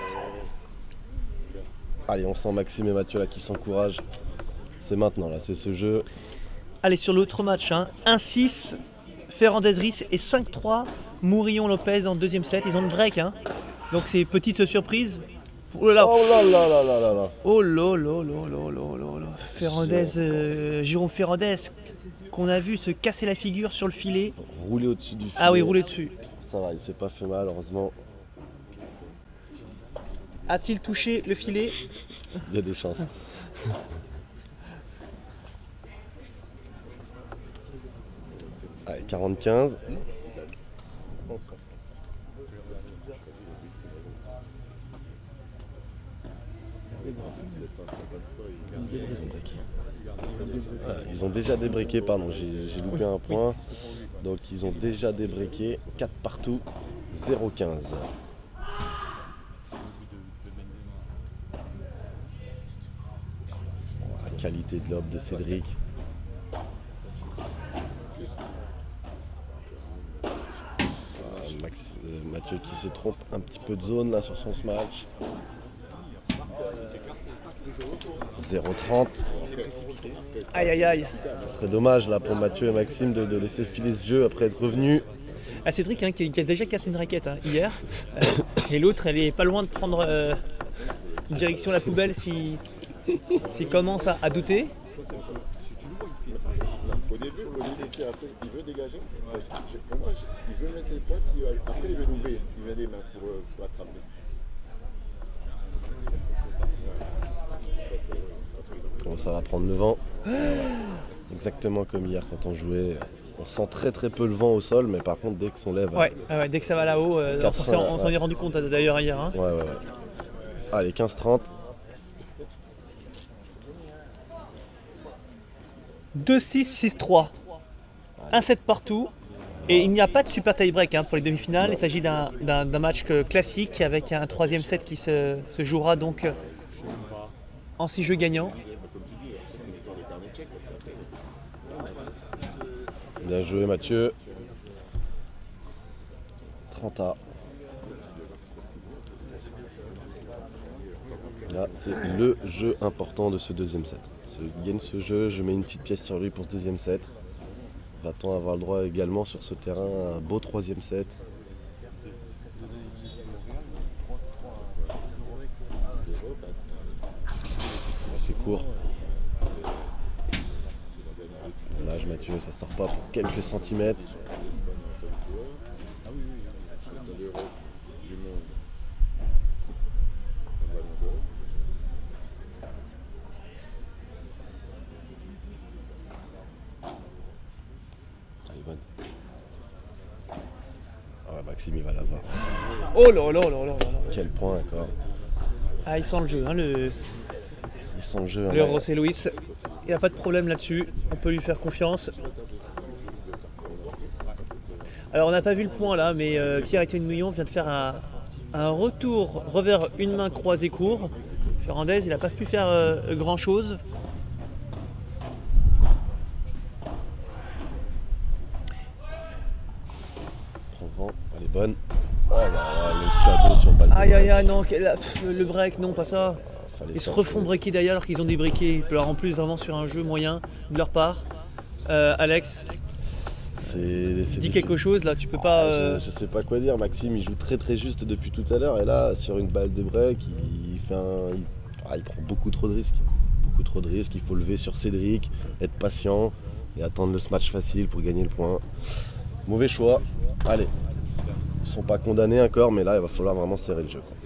Allez, on sent Maxime et Mathieu là qui s'encouragent. C'est maintenant, là, c'est ce jeu. Allez, sur l'autre match, hein, 1-6, Ferrandez-Ris et 5-3, Mourillon-Lopez en deuxième set. Ils ont le break, hein. Donc c'est petite surprise. Oh là là, Oh là là là là là là. oh là là là là là là là. Ferrandez, Jérôme Ferrandez, qu'on a vu se casser la figure sur le filet. Rouler au-dessus du filet. Ah oui, rouler dessus. Ça va, il s'est pas fait mal, heureusement. A-t-il touché le filet? Il y a des chances. Allez, 40-15. Ils ont déjà débriqué, pardon, j'ai loupé un point. Donc ils ont déjà débriqué, 4 partout, 0-15. La qualité de lob de Cédric. Mathieu qui se trompe un petit peu de zone là sur son smash. 0-30. Aïe aïe aïe. Ça serait dommage là pour Mathieu et Maxime de laisser filer ce jeu après être revenu. Ah, Cédric, hein, qui a déjà cassé une raquette, hein, hier. Et l'autre, elle est pas loin de prendre direction la poubelle s'il commence à douter. Au début, après, il veut dégager. Pour moi, il veut mettre les points, puis après il veut l'ouvrir. Il met des mains pour attraper. Bon, ça va prendre le vent. Exactement comme hier quand on jouait. On sent très très peu le vent au sol, mais par contre dès que son lève. Ouais, dès que ça va là-haut, on s'en est rendu compte d'ailleurs hier. Hein. Ouais. Allez, 15-30. 2-6, 6-3. 1-7 partout. Et il n'y a pas de super tie-break, hein, pour les demi-finales. Il s'agit d'un match classique avec un troisième set qui se jouera donc en 6 jeux gagnants. Bien joué Mathieu. 30A. Là, c'est le jeu important de ce deuxième set. Celui qui gagne ce jeu, je mets une petite pièce sur lui pour ce deuxième set. Va-t-on avoir le droit également sur ce terrain à un beau troisième set? C'est court. Relâche Mathieu, ça sort pas pour quelques centimètres. L'Espagne en top joueur. Ah oui, champion d'Europe, du monde. Un ballon d'or. Elle est bonne. Ah ouais, Maxime il va l'avoir. Oh là là là là là là. Quel point encore. Ah, il sent le jeu, hein, le Il sent le jeu. Hein, José Luis. Il n'y a pas de problème là-dessus. On peut lui faire confiance. Alors, on n'a pas vu le point là, mais Pierre-Etienne Mouillon vient de faire un retour revers une main croisée court. Ferrandez, il n'a pas pu faire grand-chose. Prends le vent, elle est bonne. Oh là là, le cadeau sur balle de Aïe aïe break. aïe, non, le break, non, pas ça. Fallait Ils se sortir. refont breaker d'ailleurs alors qu'ils ont débriqué. Alors en plus, vraiment sur un jeu moyen de leur part. Alex, C'est dis quelque chose là, tu peux pas. Je sais pas quoi dire. Maxime il joue très juste depuis tout à l'heure et là sur une balle de break il fait il prend beaucoup trop de risques. Beaucoup trop de risques. Il faut lever sur Cédric, être patient et attendre le match facile pour gagner le point. Mauvais choix. Allez. Ils sont pas condamnés encore mais là il va falloir vraiment serrer le jeu, quoi.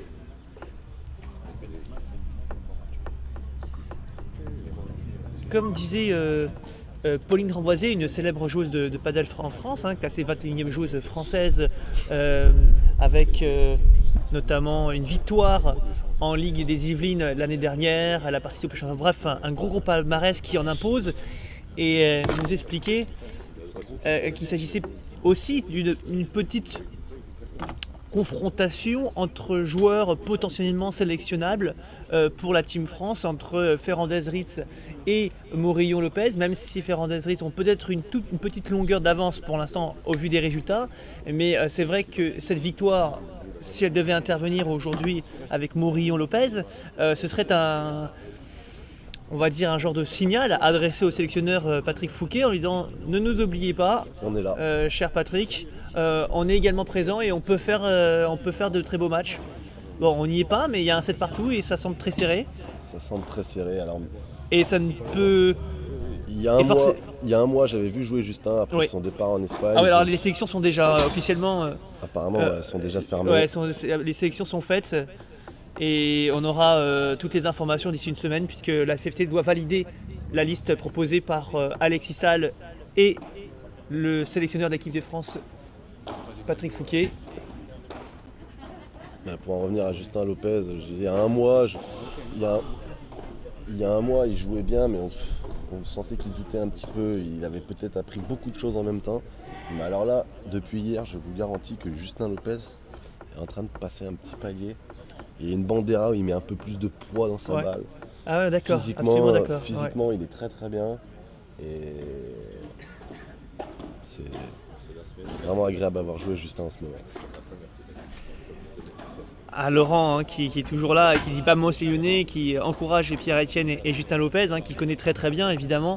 Comme disait Pauline Ramboisé, une célèbre joueuse de paddle en France, hein, classée 21e joueuse française, avec notamment une victoire en Ligue des Yvelines l'année dernière. Elle a participé au championnat. Bref, un gros palmarès qui en impose. Et elle nous expliquait qu'il s'agissait aussi d'une petite confrontation entre joueurs potentiellement sélectionnables pour la Team France, entre Ferrandez-Ritz et Morillon-Lopez, même si Ferrandez-Ritz ont peut-être une petite longueur d'avance pour l'instant au vu des résultats, mais c'est vrai que cette victoire, si elle devait intervenir aujourd'hui avec Morillon-Lopez, ce serait on va dire un genre de signal adressé au sélectionneur Patrick Fouquet en lui disant « Ne nous oubliez pas, On est là. cher Patrick, on est également présent et on peut faire de très beaux matchs. » Bon, on n'y est pas, mais il y a un set partout et ça semble très serré. Ça semble très serré. Alors Et ça ne peut... il y a un mois j'avais vu jouer Justin après Oui. son départ en Espagne. Ah ouais, alors les sélections sont déjà officiellement... Apparemment elles sont déjà fermées. ouais, les sélections sont faites et on aura toutes les informations d'ici une semaine puisque la FFT doit valider la liste proposée par Alexis Salle et le sélectionneur de l'équipe de France, Patrick Fouquet. Pour en revenir à Justin Lopez, il y a un mois, il y a un mois il jouait bien mais on sentait qu'il doutait un petit peu, il avait peut-être appris beaucoup de choses en même temps. Mais alors là, depuis hier, je vous garantis que Justin Lopez est en train de passer un petit palier. Il y a une bandera où il met un peu plus de poids dans sa Ouais. balle. Ah ouais, d'accord, absolument d'accord. Ouais. Physiquement il est très bien. Et c'est vraiment agréable d'avoir joué Justin en ce moment. À Laurent qui est toujours là, qui dit pas mot c'est lyonnais, qui encourage Pierre-Etienne et Justin Lopez, qui connaît très bien évidemment.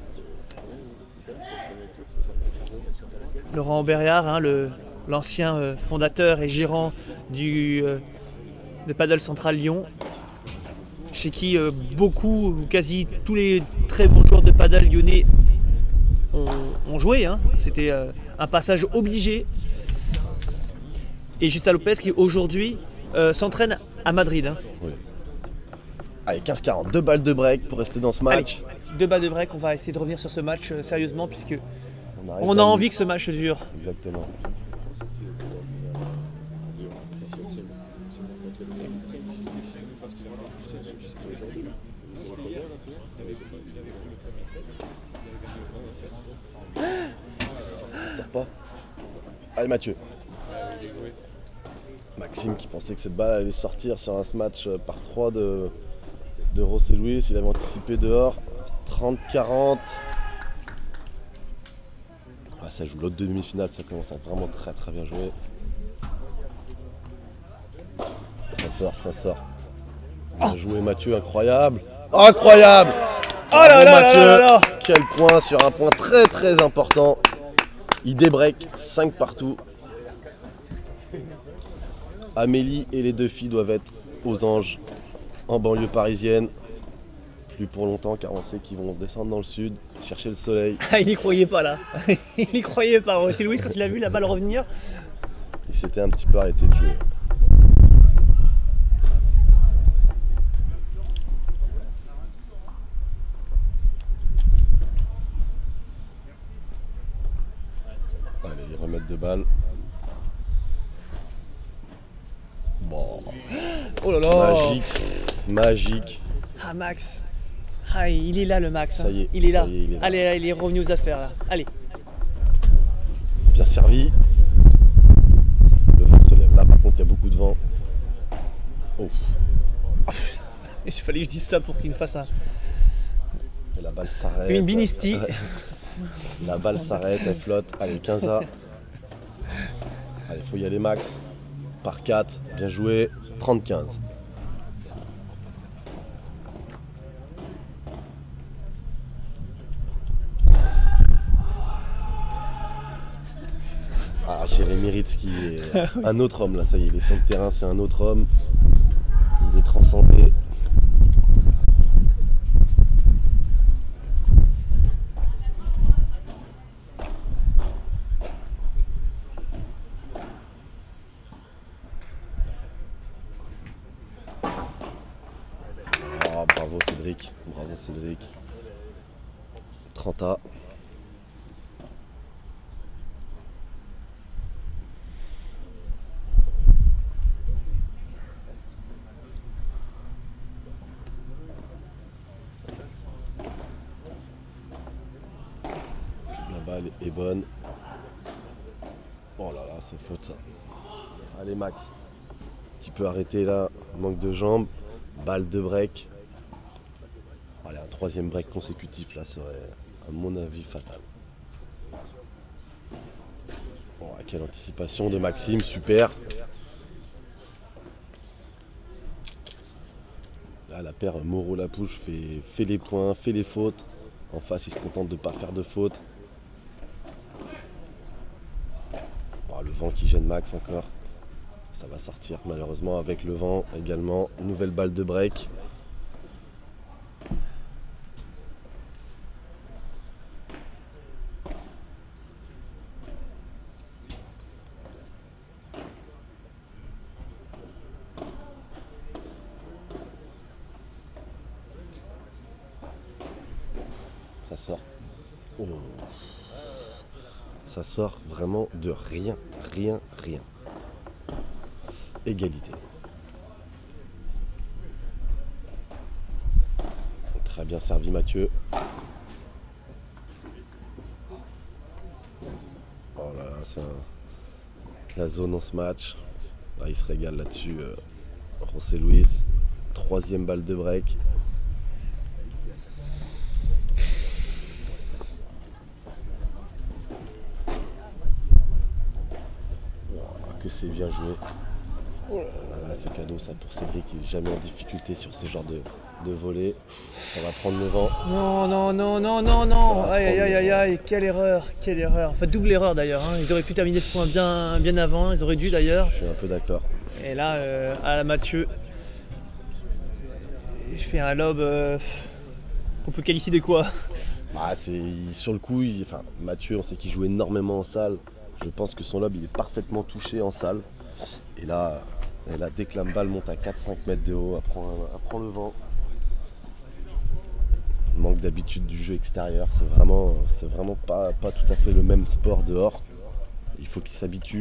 Laurent Berriard, l'ancien fondateur et gérant de Paddle Central Lyon, chez qui beaucoup ou quasi tous les très bons joueurs de paddle lyonnais ont joué. C'était un passage obligé. Et Justin Lopez qui aujourd'hui s'entraîne à Madrid. Oui. Allez, 15-40, 2 balles de break pour rester dans ce match. Allez, 2 balles de break, on va essayer de revenir sur ce match sérieusement puisque arrive on a envie que ce match dure. Exactement. Ça sort pas. Allez Mathieu. Maxime qui pensait que cette balle allait sortir sur un match par 3 de José Luis, il avait anticipé dehors. 30-40. Ah, ça joue l'autre demi-finale, ça commence à vraiment très bien jouer. Ça sort. Bien joué Mathieu, incroyable. Incroyable. Oh là là Mathieu, là là. quel point sur un point très important. Il débreak 5 partout. Amélie et les 2 filles doivent être aux anges en banlieue parisienne. plus pour longtemps car on sait qu'ils vont descendre dans le sud, chercher le soleil. Ah, il y croyait pas là. Il y croyait pas. C'est Louis quand il a vu la balle revenir. Il s'était un petit peu arrêté de jouer. Allez, ils remettent de balles. Bon. Oh là là. Magique. Magique. Ah, Max. Ah, il est là le Max. Hein. Ça y est, il est là. ça y est, il est là. Allez, il est revenu aux affaires là. Allez. Bien servi. Le vent se lève. Là par contre il y a beaucoup de vent. Oh. Il fallait que je dise ça pour qu'il me fasse Et la balle s'arrête. une binistie. La balle s'arrête, elle flotte. Allez, 15A. Allez, faut y aller max. Par 4. Bien joué. 30-15. Ah, Jérémy Ritz qui est un autre homme là, ça y est, il est sur le terrain, c'est un autre homme. Il est transcendé. Oh, bravo Cédric, bravo Cédric. 30A. La balle est bonne. Oh là là, c'est faute ça. Allez Max. Tu peux arrêter là, manque de jambes. Balle de break. Allez, un troisième break consécutif là serait à mon avis fatal. Oh, quelle anticipation de Maxime, super. Là la paire Moreau-Lapouche fait les points, fait les fautes. En face il se contente de ne pas faire de fautes. Oh, le vent qui gêne Max encore. Ça va sortir malheureusement avec le vent également. Nouvelle balle de break. Ça sort. Oh. Ça sort vraiment de rien, rien, rien. Égalité. Très bien servi Mathieu. Oh là là, c'est la zone en ce match. Là, il se régale là-dessus. José Luis. Troisième balle de break. Que c'est bien joué. Oh là là, c'est cadeau ça pour Cédric, il n'est jamais en difficulté sur ce genre de volet. Ça va prendre le vent. Non, non, non, non, non, non. Aïe, aïe, aïe, aïe, aïe, quelle erreur, quelle erreur. Enfin, double erreur d'ailleurs. Hein. Ils auraient pu terminer ce point bien avant, ils auraient dû d'ailleurs. Je suis un peu d'accord. Et là, à la Mathieu, je fais un lob qu'on peut qualifier de quoi? Bah, sur le coup, enfin, Mathieu, on sait qu'il joue énormément en salle. Je pense que son lob il est parfaitement touché en salle. Et là dès que la balle monte à 4-5 mètres de haut, elle prend le vent. Manque d'habitude du jeu extérieur. C'est vraiment pas tout à fait le même sport dehors. Il faut qu'il s'habitue.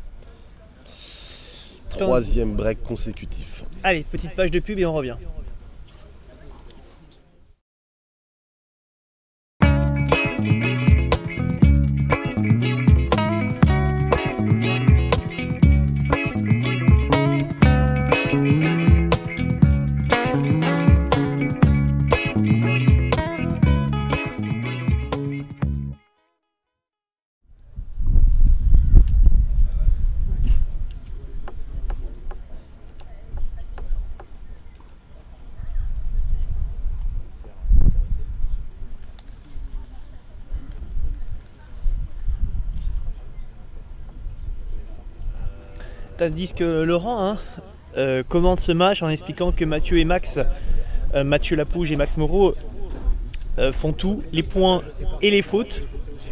Troisième break consécutif. Allez, petite page de pub et on revient. Tandis que Laurent commente ce match en expliquant que Mathieu et Max Mathieu Lapouge et Max Moreau font tout, les points et les fautes.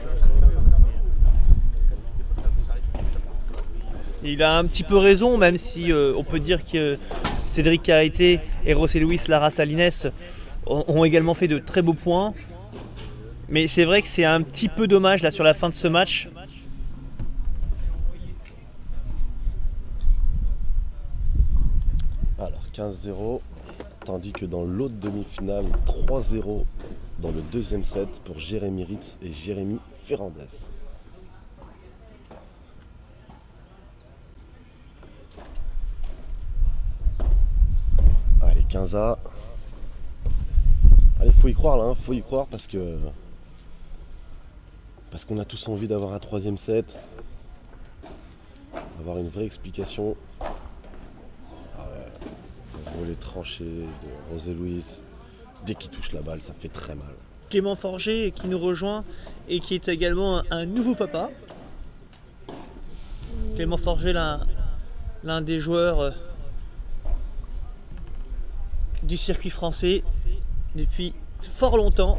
Il a un petit peu raison, même si on peut dire que Cédric Carité et José Luis Lara Salines ont également fait de très beaux points. Mais c'est vrai que c'est un petit peu dommage là sur la fin de ce match. Alors 15-0, tandis que dans l'autre demi-finale, 3-0 dans le deuxième set pour Jérémy Ritz et Jérémy Ferrandez. Allez, 15A. Allez, faut y croire là, faut y croire parce qu'on a tous envie d'avoir un troisième set, avoir une vraie explication. Le volet tranché de José Luis, dès qu'il touche la balle, ça fait très mal. Clément Forger qui nous rejoint et qui est également un nouveau papa. Clément Forger, l'un des joueurs du circuit français depuis fort longtemps.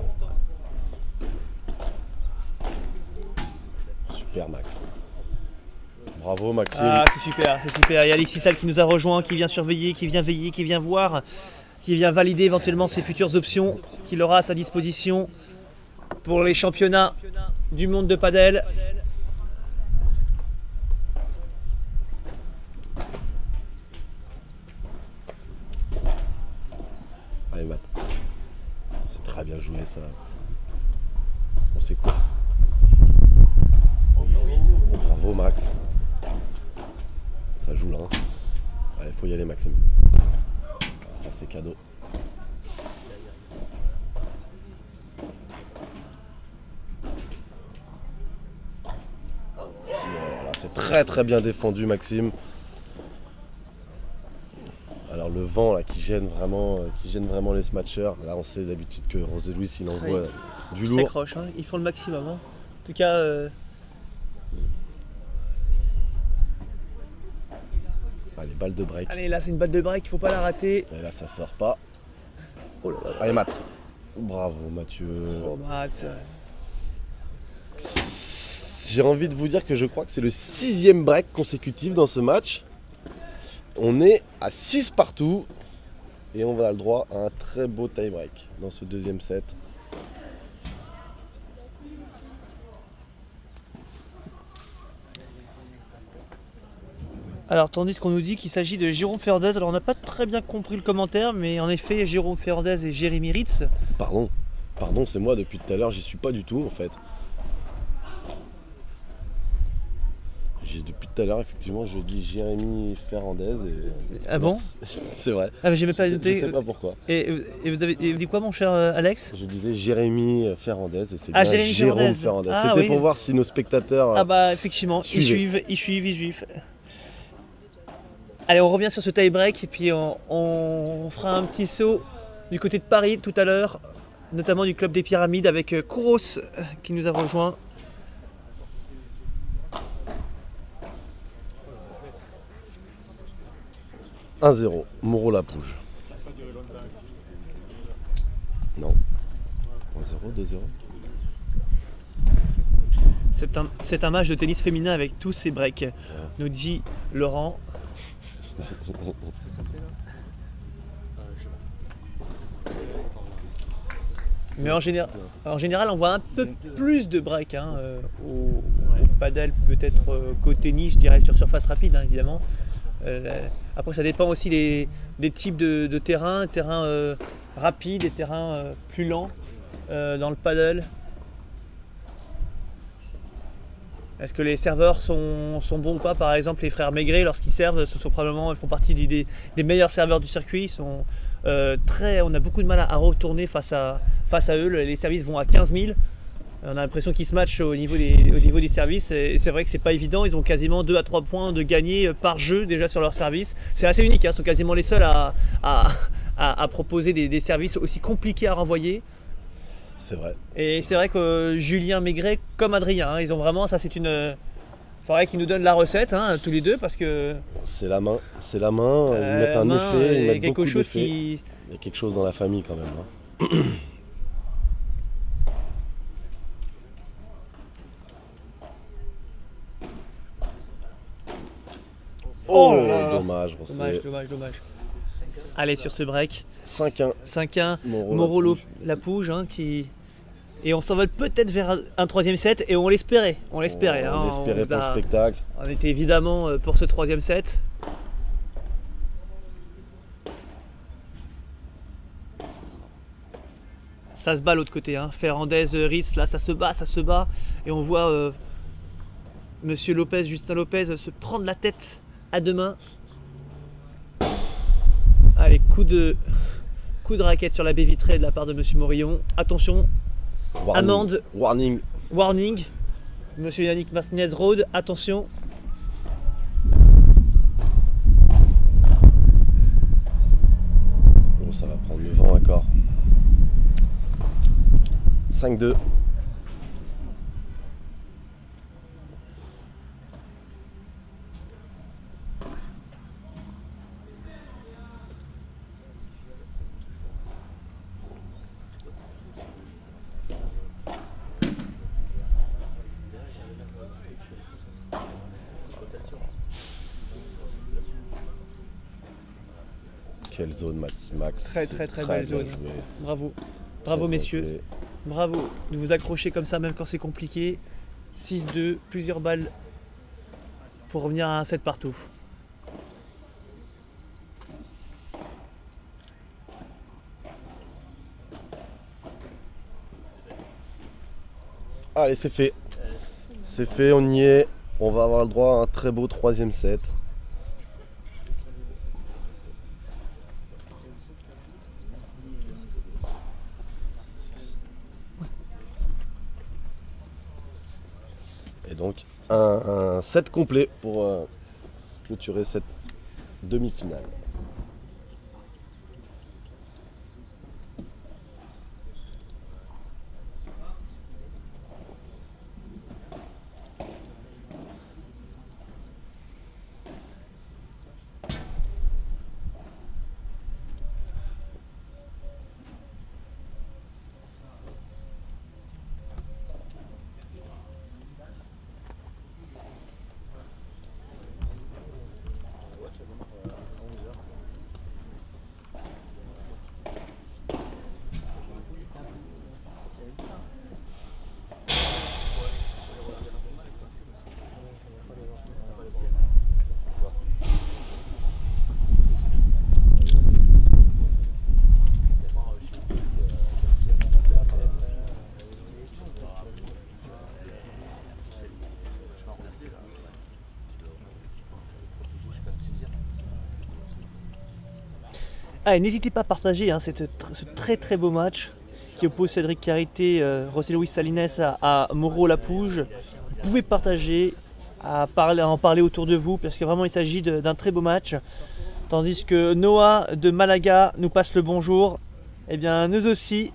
Super Max. Bravo Maxime. Ah, c'est super, c'est super. Il y a Alexis Salle qui nous a rejoint, qui vient surveiller, qui vient veiller, qui vient voir, qui vient valider éventuellement ses futures options qu'il aura à sa disposition pour les championnats du monde de padel. Allez Matt. C'est très bien joué ça. On sait quoi. Bravo Max. Ça joue là. Hein. Allez, faut y aller Maxime. Ça c'est cadeau. Voilà, c'est très bien défendu Maxime. Alors le vent là, qui gêne vraiment les smatchers. Là on sait d'habitude que José Luis il envoie du Ils lourd. s'accrochent, hein. Ils font le maximum. Hein. En tout cas, Allez, balle de break. allez, là c'est une balle de break, il faut pas la rater. Et là ça sort pas. Oh là là. Allez Matt. Bravo Mathieu. Oh, Matt. J'ai envie de vous dire que je crois que c'est le 6e break consécutif dans ce match. On est à 6 partout et on va avoir le droit à un très beau tie break dans ce deuxième set. Alors, tandis qu'on nous dit qu'il s'agit de Jérôme Fernandez, alors on n'a pas très bien compris le commentaire, mais en effet, Jérôme Fernandez et Jérémy Ritz. Pardon, c'est moi depuis tout à l'heure, j'y suis pas du tout en fait. Depuis tout à l'heure, effectivement, je dis Jérémy Ferrandez et... Ah bon? C'est vrai. Ah, mais j'ai même pas noté. Je sais pas pourquoi. Et vous dit quoi, mon cher Alex? Je disais Jérémy Ferrandez et c'est Ah, bien Jérémy Jérôme Ferrandez. Ferrandez. Ah, C'était oui. pour voir si nos spectateurs... Ah bah effectivement, Suivez. ils suivent. Allez, on revient sur ce tie-break et puis on fera un petit saut du côté de Paris tout à l'heure, notamment du Club des Pyramides avec Kouros qui nous a rejoint. « 1-0, Moreau Lapouge. Non. 1-0, 2-0. C'est un match de tennis féminin avec tous ces breaks, nous dit Laurent. Mais en général, on voit un peu plus de break hein, au padel, peut-être qu'au tennis, je dirais sur surface rapide, hein, évidemment. Après, ça dépend aussi des types de terrains, rapides et terrains plus lents dans le paddle. Est-ce que les serveurs sont bons ou pas? Par exemple, les frères Maigret, lorsqu'ils servent, ils font partie des meilleurs serveurs du circuit. Ils sont, on a beaucoup de mal à retourner face à eux. Les services vont à 15 000. On a l'impression qu'ils se matchent au niveau des services. Et c'est vrai que c'est pas évident. Ils ont quasiment 2 à 3 points de gagné par jeu déjà sur leur service. C'est assez unique. Hein. Ils sont quasiment les seuls à proposer des services aussi compliqués à renvoyer. C'est vrai. Et c'est vrai que Julien Maigret comme Adrien, hein, ils ont vraiment, ça c'est une... faudrait qu'ils nous donnent la recette, hein, tous les deux, parce que... C'est la main, ils mettent un effet, ils mettent quelque beaucoup chose d'effets. Il y a quelque chose dans la famille quand même. Hein. Oh, dommage, Rosset. Dommage. Allez, sur ce break, 5-1. 5-1, Moreau Moreau Lapouge. Lapouge, hein, qui... Et on s'envole peut-être vers un troisième set, et on l'espérait. On l'espérait. On l'espérait pour le spectacle. On était évidemment pour ce troisième set. Ça se bat l'autre côté, hein. Ferrandez, Ritz, là ça se bat. Et on voit Monsieur Lopez, Justin Lopez, se prendre la tête à deux mains. Allez, coup de raquette sur la baie vitrée de la part de Monsieur Morillon. Attention, amende. Warning. Monsieur Yannick Martinez-Rode, attention. Oh, ça va prendre le vent encore. 5-2. Quelle zone, Max. Très belle zone. bien joué. Bravo Très messieurs. bien joué. Bravo de vous accrocher comme ça même quand c'est compliqué. 6-2, plusieurs balles pour revenir à un set partout. Allez, c'est fait. C'est fait, on y est. On va avoir le droit à un très beau troisième set. Et donc, un set complet pour clôturer cette demi-finale. Allez, n'hésitez pas à partager ce très beau match qui oppose Cédric Carité, José Luis Salines à Moreau Lapouge. Vous pouvez partager, en parler autour de vous parce que vraiment il s'agit d'un très beau match. Tandis que Noah de Malaga nous passe le bonjour. Eh bien nous aussi.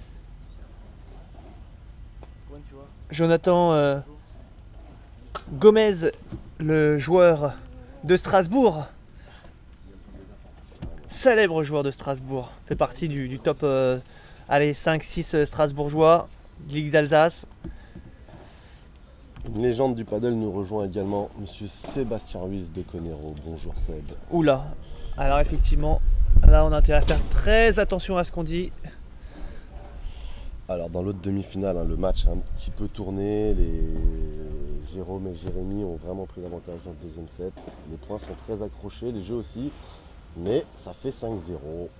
Jonathan Gomez, le joueur de Strasbourg. Célèbre joueur de Strasbourg, fait partie du top 5-6 strasbourgeois, de Ligue d'Alsace. Une légende du paddle nous rejoint également, Monsieur Sébastien Ruiz de Conero. Bonjour Seb. Oula, alors effectivement, là on a intérêt à faire très attention à ce qu'on dit. Alors dans l'autre demi-finale, le match a un petit peu tourné. Jérôme et Jérémy ont vraiment pris l'avantage dans le deuxième set. Les points sont très accrochés, les jeux aussi. Mais ça fait 5-0.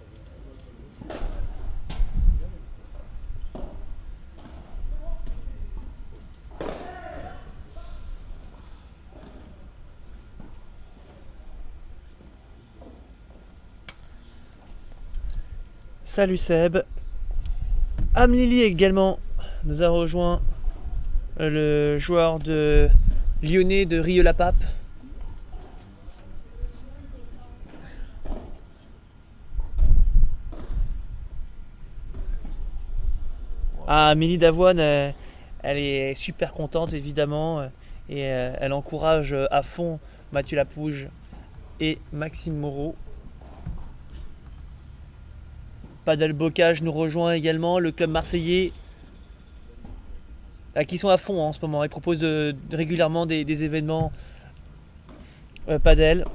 Salut Seb. Amnili également nous a rejoint, le joueur de lyonnais de Rieux-la-Pape. Ah, Amélie Davoine, elle est super contente évidemment et elle encourage à fond Mathieu Lapouge et Maxime Moreau. Padel Bocage nous rejoint également, le club marseillais qui sont à fond en ce moment. Ils proposent régulièrement des événements padel.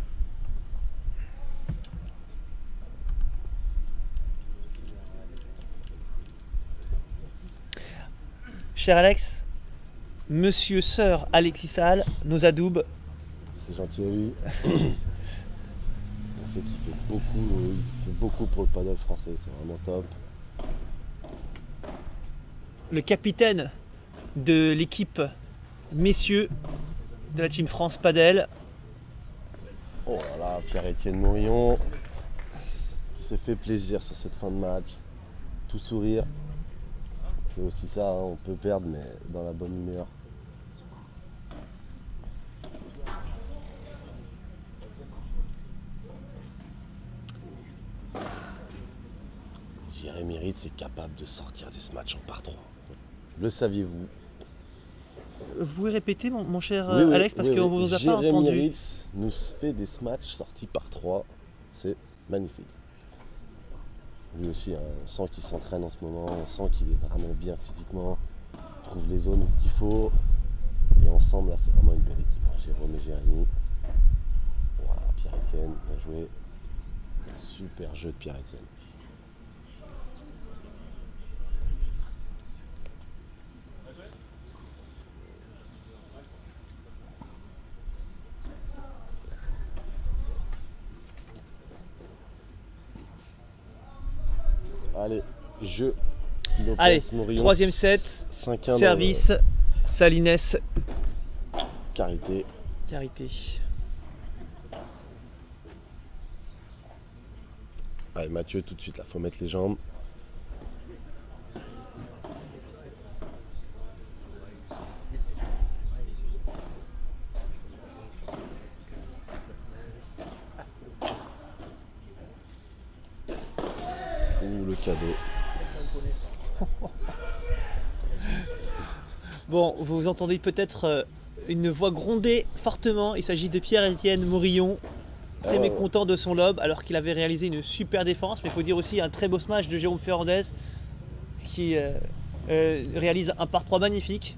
Cher Alex, Monsieur Sir Alexis Salle nous adoube. C'est gentil à lui. On sait qu'il fait beaucoup pour le paddle français, c'est vraiment top. Le capitaine de l'équipe messieurs de la Team France Padel. Oh là là, Pierre-Étienne Morillon qui se fait plaisir sur cette fin de match. Tout sourire. C'est aussi ça, hein, on peut perdre mais dans la bonne humeur. Jérémy Ritz est capable de sortir de ce match en par 3. Le saviez-vous? Vous pouvez répéter mon cher Oui, oui, Alex parce oui, qu'on oui. ne vous a pas Jérémy entendu. Ritz nous fait des matchs sortis par 3. C'est magnifique. Lui aussi, hein, on sent qu'il s'entraîne en ce moment, on sent qu'il est vraiment bien physiquement, il trouve les zones qu'il faut. Et ensemble, là, c'est vraiment une belle équipe. Hein. Jérôme et Jérémy. Voilà, Pierre-Étienne, bien joué. Super jeu de Pierre-Étienne. Allez, jeu. Lopez, Allez, Morillon, troisième set, 5-1 service, Salines, Carité. Carité. Allez, Mathieu, tout de suite, là, faut mettre les jambes. Ouh, le cadeau. Bon, vous entendez peut-être une voix gronder fortement. Il s'agit de Pierre-Étienne Morillon, très mécontent de son lob alors qu'il avait réalisé une super défense. Mais il faut dire aussi un très beau smash de Jérôme Fernandez qui réalise un par 3 magnifique.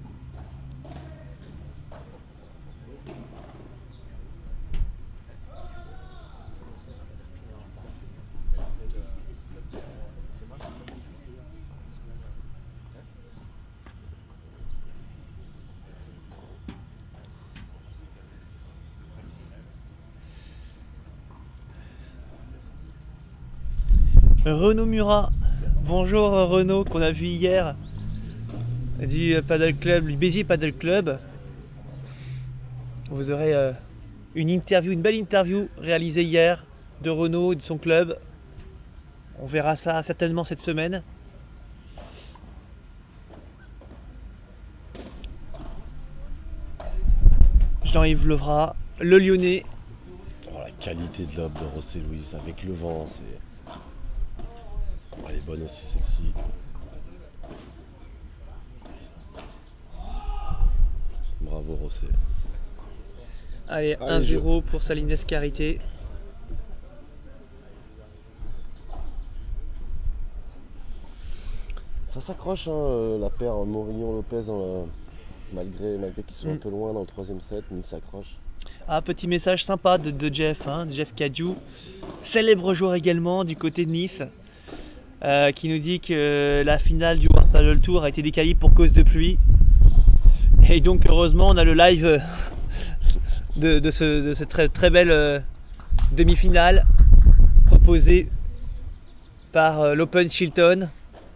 Renaud Murat, bonjour Renaud, qu'on a vu hier du Paddle Club, du Béziers Paddle Club. Vous aurez une belle interview réalisée hier de Renaud et de son club. On verra ça certainement cette semaine. Jean-Yves Levrat, le Lyonnais. Oh, la qualité de lob de José Luis avec le vent, c'est... Oh, elle est bonne aussi celle-ci. Bravo José. Allez, Allez, 1-0 pour Salines Carité. Ça s'accroche, hein, la paire Morillon-Lopez, malgré qu'ils sont un peu loin dans le troisième set, mais ils s'accrochent. Ah, petit message sympa de Jeff, hein, Jeff Cadieux, célèbre joueur également du côté de Nice, qui nous dit que la finale du World Padel Tour a été décalée pour cause de pluie. Et donc heureusement on a le live de cette très belle demi-finale proposée par l'Open Chilton.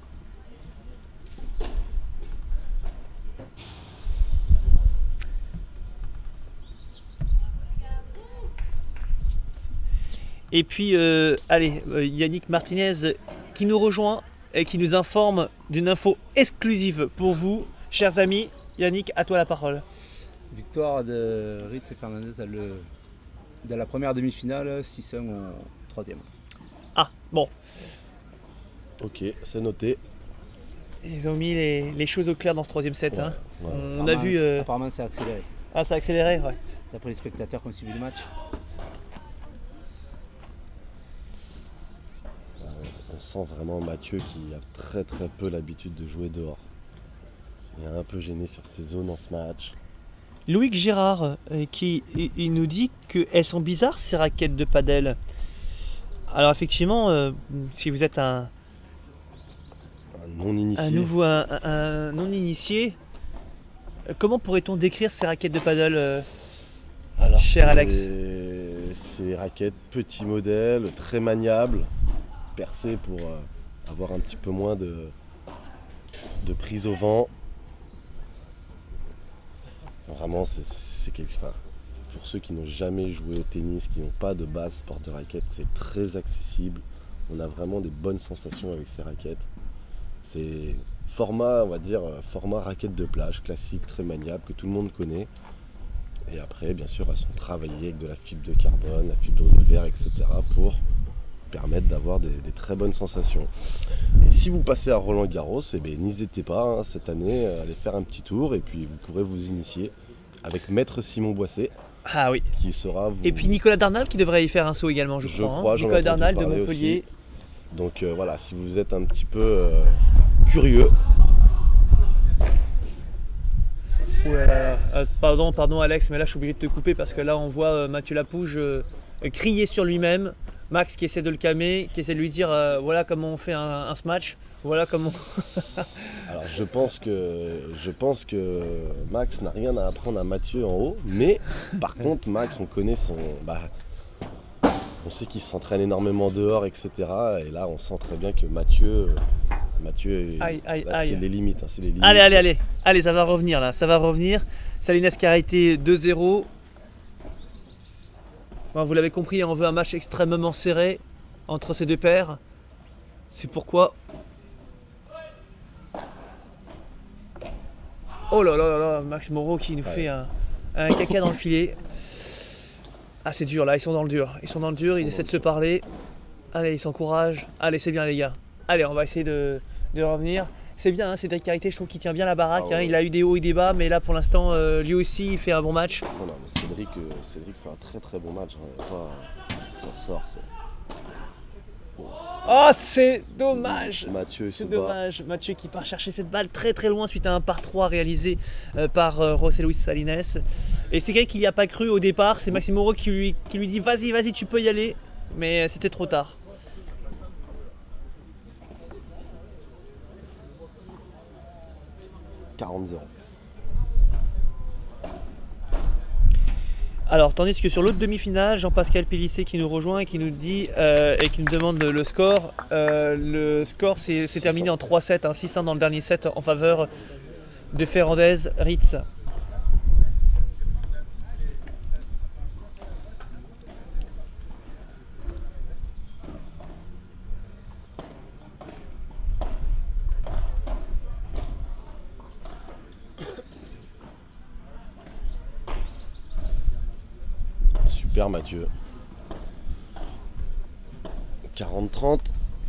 Et puis, allez, Yannick Martinez qui nous rejoint et qui nous informe d'une info exclusive pour vous, chers amis. Yannick, à toi la parole. Victoire de Ritz et Fernandez dans la première demi-finale, 6-1 au troisième. Ah, bon. Ok, c'est noté. Ils ont mis les choses au clair dans ce troisième set. Ouais, hein. ouais. On a vu... Apparemment, c'est accéléré. Ah, ça a accéléré, ouais. D'après les spectateurs qui ont suivi le match. on sent vraiment Mathieu qui a très très peu l'habitude de jouer dehors. Il est un peu gêné sur ses zones en ce match. Loïc Gérard, il nous dit qu'elles sont bizarres ces raquettes de padel. Alors effectivement, si vous êtes un non-initié. Un non-initié, comment pourrait-on décrire ces raquettes de padel, Alors, cher Alex? C'est raquettes petit modèle, très maniables, percées pour avoir un petit peu moins de prise au vent. Vraiment, c'est quelque chose. Pour ceux qui n'ont jamais joué au tennis, qui n'ont pas de base sport de raquette, c'est très accessible. On a vraiment des bonnes sensations avec ces raquettes. C'est format, on va dire, format raquette de plage, classique, très maniable, que tout le monde connaît. Et après, bien sûr, elles sont travaillées avec de la fibre de carbone, la fibre de verre, etc. pour permettre d'avoir des très bonnes sensations. Et si vous passez à Roland-Garros, eh bien, n'hésitez pas cette année à aller faire un petit tour et puis vous pourrez vous initier avec Maître Simon Boisset. Ah oui. Qui sera vous... Et puis Nicolas Darnal qui devrait y faire un saut également, je crois. J'en ai Nicolas entendu Darnal de parler Montpellier. aussi. Donc voilà, si vous êtes un petit peu curieux. Pardon Alex, mais là je suis obligé de te couper parce que là on voit Mathieu Lapouge crier sur lui-même. Max qui essaie de le calmer, qui essaie de lui dire voilà comment on fait un match, voilà comment. Alors je pense que Max n'a rien à apprendre à Mathieu en haut, mais par contre Max, on connaît son. On sait qu'il s'entraîne énormément dehors, etc. Et là on sent très bien que Mathieu c'est les limites. C'est les limites. Allez, ça va revenir là, ça va revenir. Salines qui a arrêté 2-0. Bon, vous l'avez compris, on veut un match extrêmement serré entre ces deux paires. C'est pourquoi. Oh là là là là, Max Moreau qui nous fait un caca dans le filet. Ah c'est dur là, ils sont dans le dur. Ils essaient de se parler. Allez, ils s'encouragent. Allez, c'est bien les gars. Allez, on va essayer de revenir. C'est bien, Cédric Carité, je trouve qu'il tient bien la baraque. Il a eu des hauts et des bas, mais là pour l'instant, lui aussi, il fait un bon match. Non, mais Cédric fait un très très bon match. Ça sort. Oh, c'est dommage. Mathieu, c'est dommage. Mathieu qui part chercher cette balle très très loin suite à un par 3 réalisé par José Luis Salines. Et c'est quelqu'un qui n'y a pas cru au départ. C'est Maxime Moreau qui lui dit vas-y, tu peux y aller. Mais c'était trop tard. « 40-0. Alors, tandis que sur l'autre demi-finale, Jean-Pascal Pélissé qui nous rejoint et qui nous dit et qui nous demande le score. Le score s'est terminé en 3-7, 6-1 dans le dernier set en faveur de Ferrandez-Ritz. Super Mathieu. 40-30.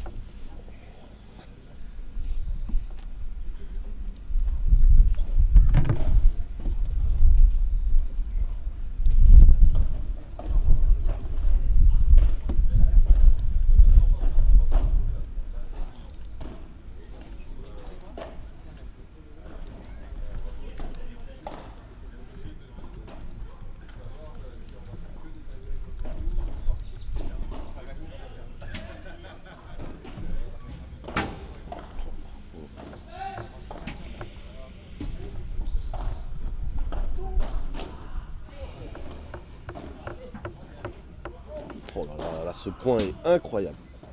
Oh là là, ce point est incroyable.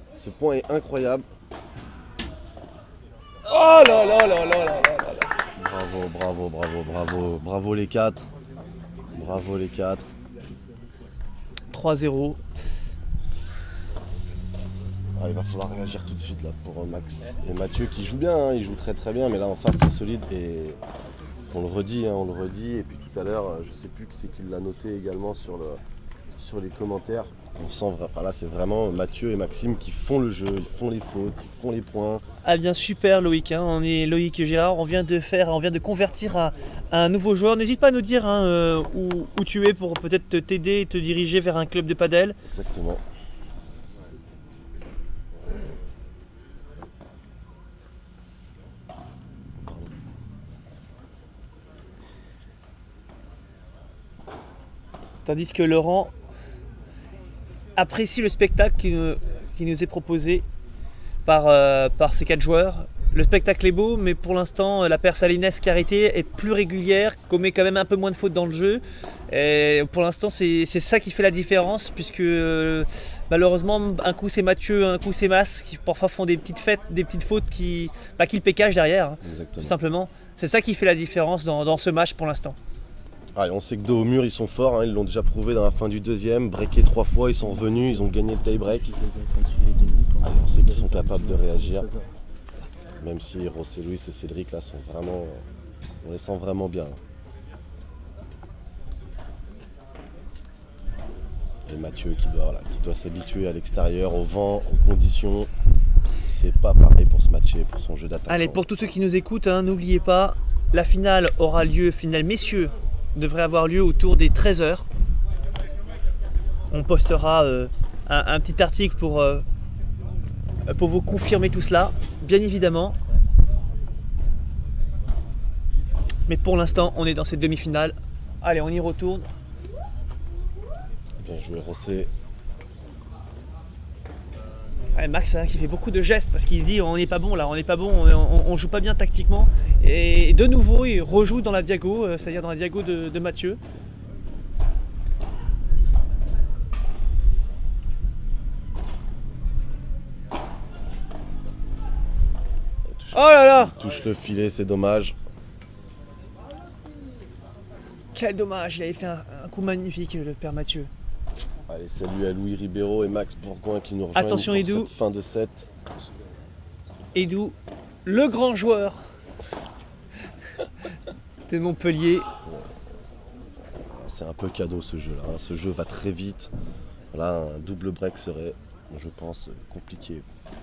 Oh là là là là là là là. Bravo les 4. 3-0. Il va falloir réagir tout de suite là pour Max et Mathieu qui joue bien, il joue très très bien, mais là en face c'est solide et on le redit, et puis tout à l'heure, je sais plus qui c'est qui l'a noté également sur les commentaires. On sent, là c'est vraiment Mathieu et Maxime qui font le jeu, ils font les fautes, ils font les points. Ah bien super Loïc, on est Loïc Gérard, on vient de convertir un nouveau joueur. N'hésite pas à nous dire où tu es pour peut-être t'aider et te diriger vers un club de padel. Exactement. Tandis que Laurent apprécie le spectacle qui nous est proposé par ces 4 joueurs. Le spectacle est beau, mais pour l'instant, la paire Salines-Carité est plus régulière, commet quand même un peu moins de fautes dans le jeu. Et pour l'instant, c'est ça qui fait la différence, puisque malheureusement, un coup c'est Mathieu, un coup c'est Mas, qui parfois font des petites fautes qui le pécage derrière, hein, tout simplement. C'est ça qui fait la différence dans ce match pour l'instant. Allez, on sait que dos au mur, ils sont forts, hein, ils l'ont déjà prouvé dans la fin du deuxième. Breaké 3 fois, ils sont revenus, ils ont gagné le tie-break. Allez, on sait qu'ils sont capables de réagir. Même si José Luis et Cédric là sont vraiment. On les sent vraiment bien. Et Mathieu qui doit s'habituer à l'extérieur, au vent, aux conditions. C'est pas pareil pour se matcher, pour son jeu d'attaque. Allez, pour tous ceux qui nous écoutent, hein, n'oubliez pas, la finale aura lieu, finale messieurs, devrait avoir lieu autour des 13 h. On postera un petit article pour vous confirmer tout cela, bien évidemment. Mais pour l'instant, on est dans cette demi-finale. Allez, on y retourne. Bien joué, José. Ouais, Max hein, qui fait beaucoup de gestes parce qu'il se dit on n'est pas bon là, on n'est pas bon, on joue pas bien tactiquement. Et de nouveau, il rejoue dans la diago, c'est-à-dire dans la diago de Mathieu. Oh là là! Il touche le filet, c'est dommage. Quel dommage, il avait fait un coup magnifique le père Mathieu. Allez, salut à Louis Ribeiro et Max Bourgoin qui nous rejoignent Attention, pour Edou. cette fin de set. Edou, le grand joueur de Montpellier. C'est un peu cadeau ce jeu là, ce jeu va très vite. Là, un double break serait, je pense, compliqué.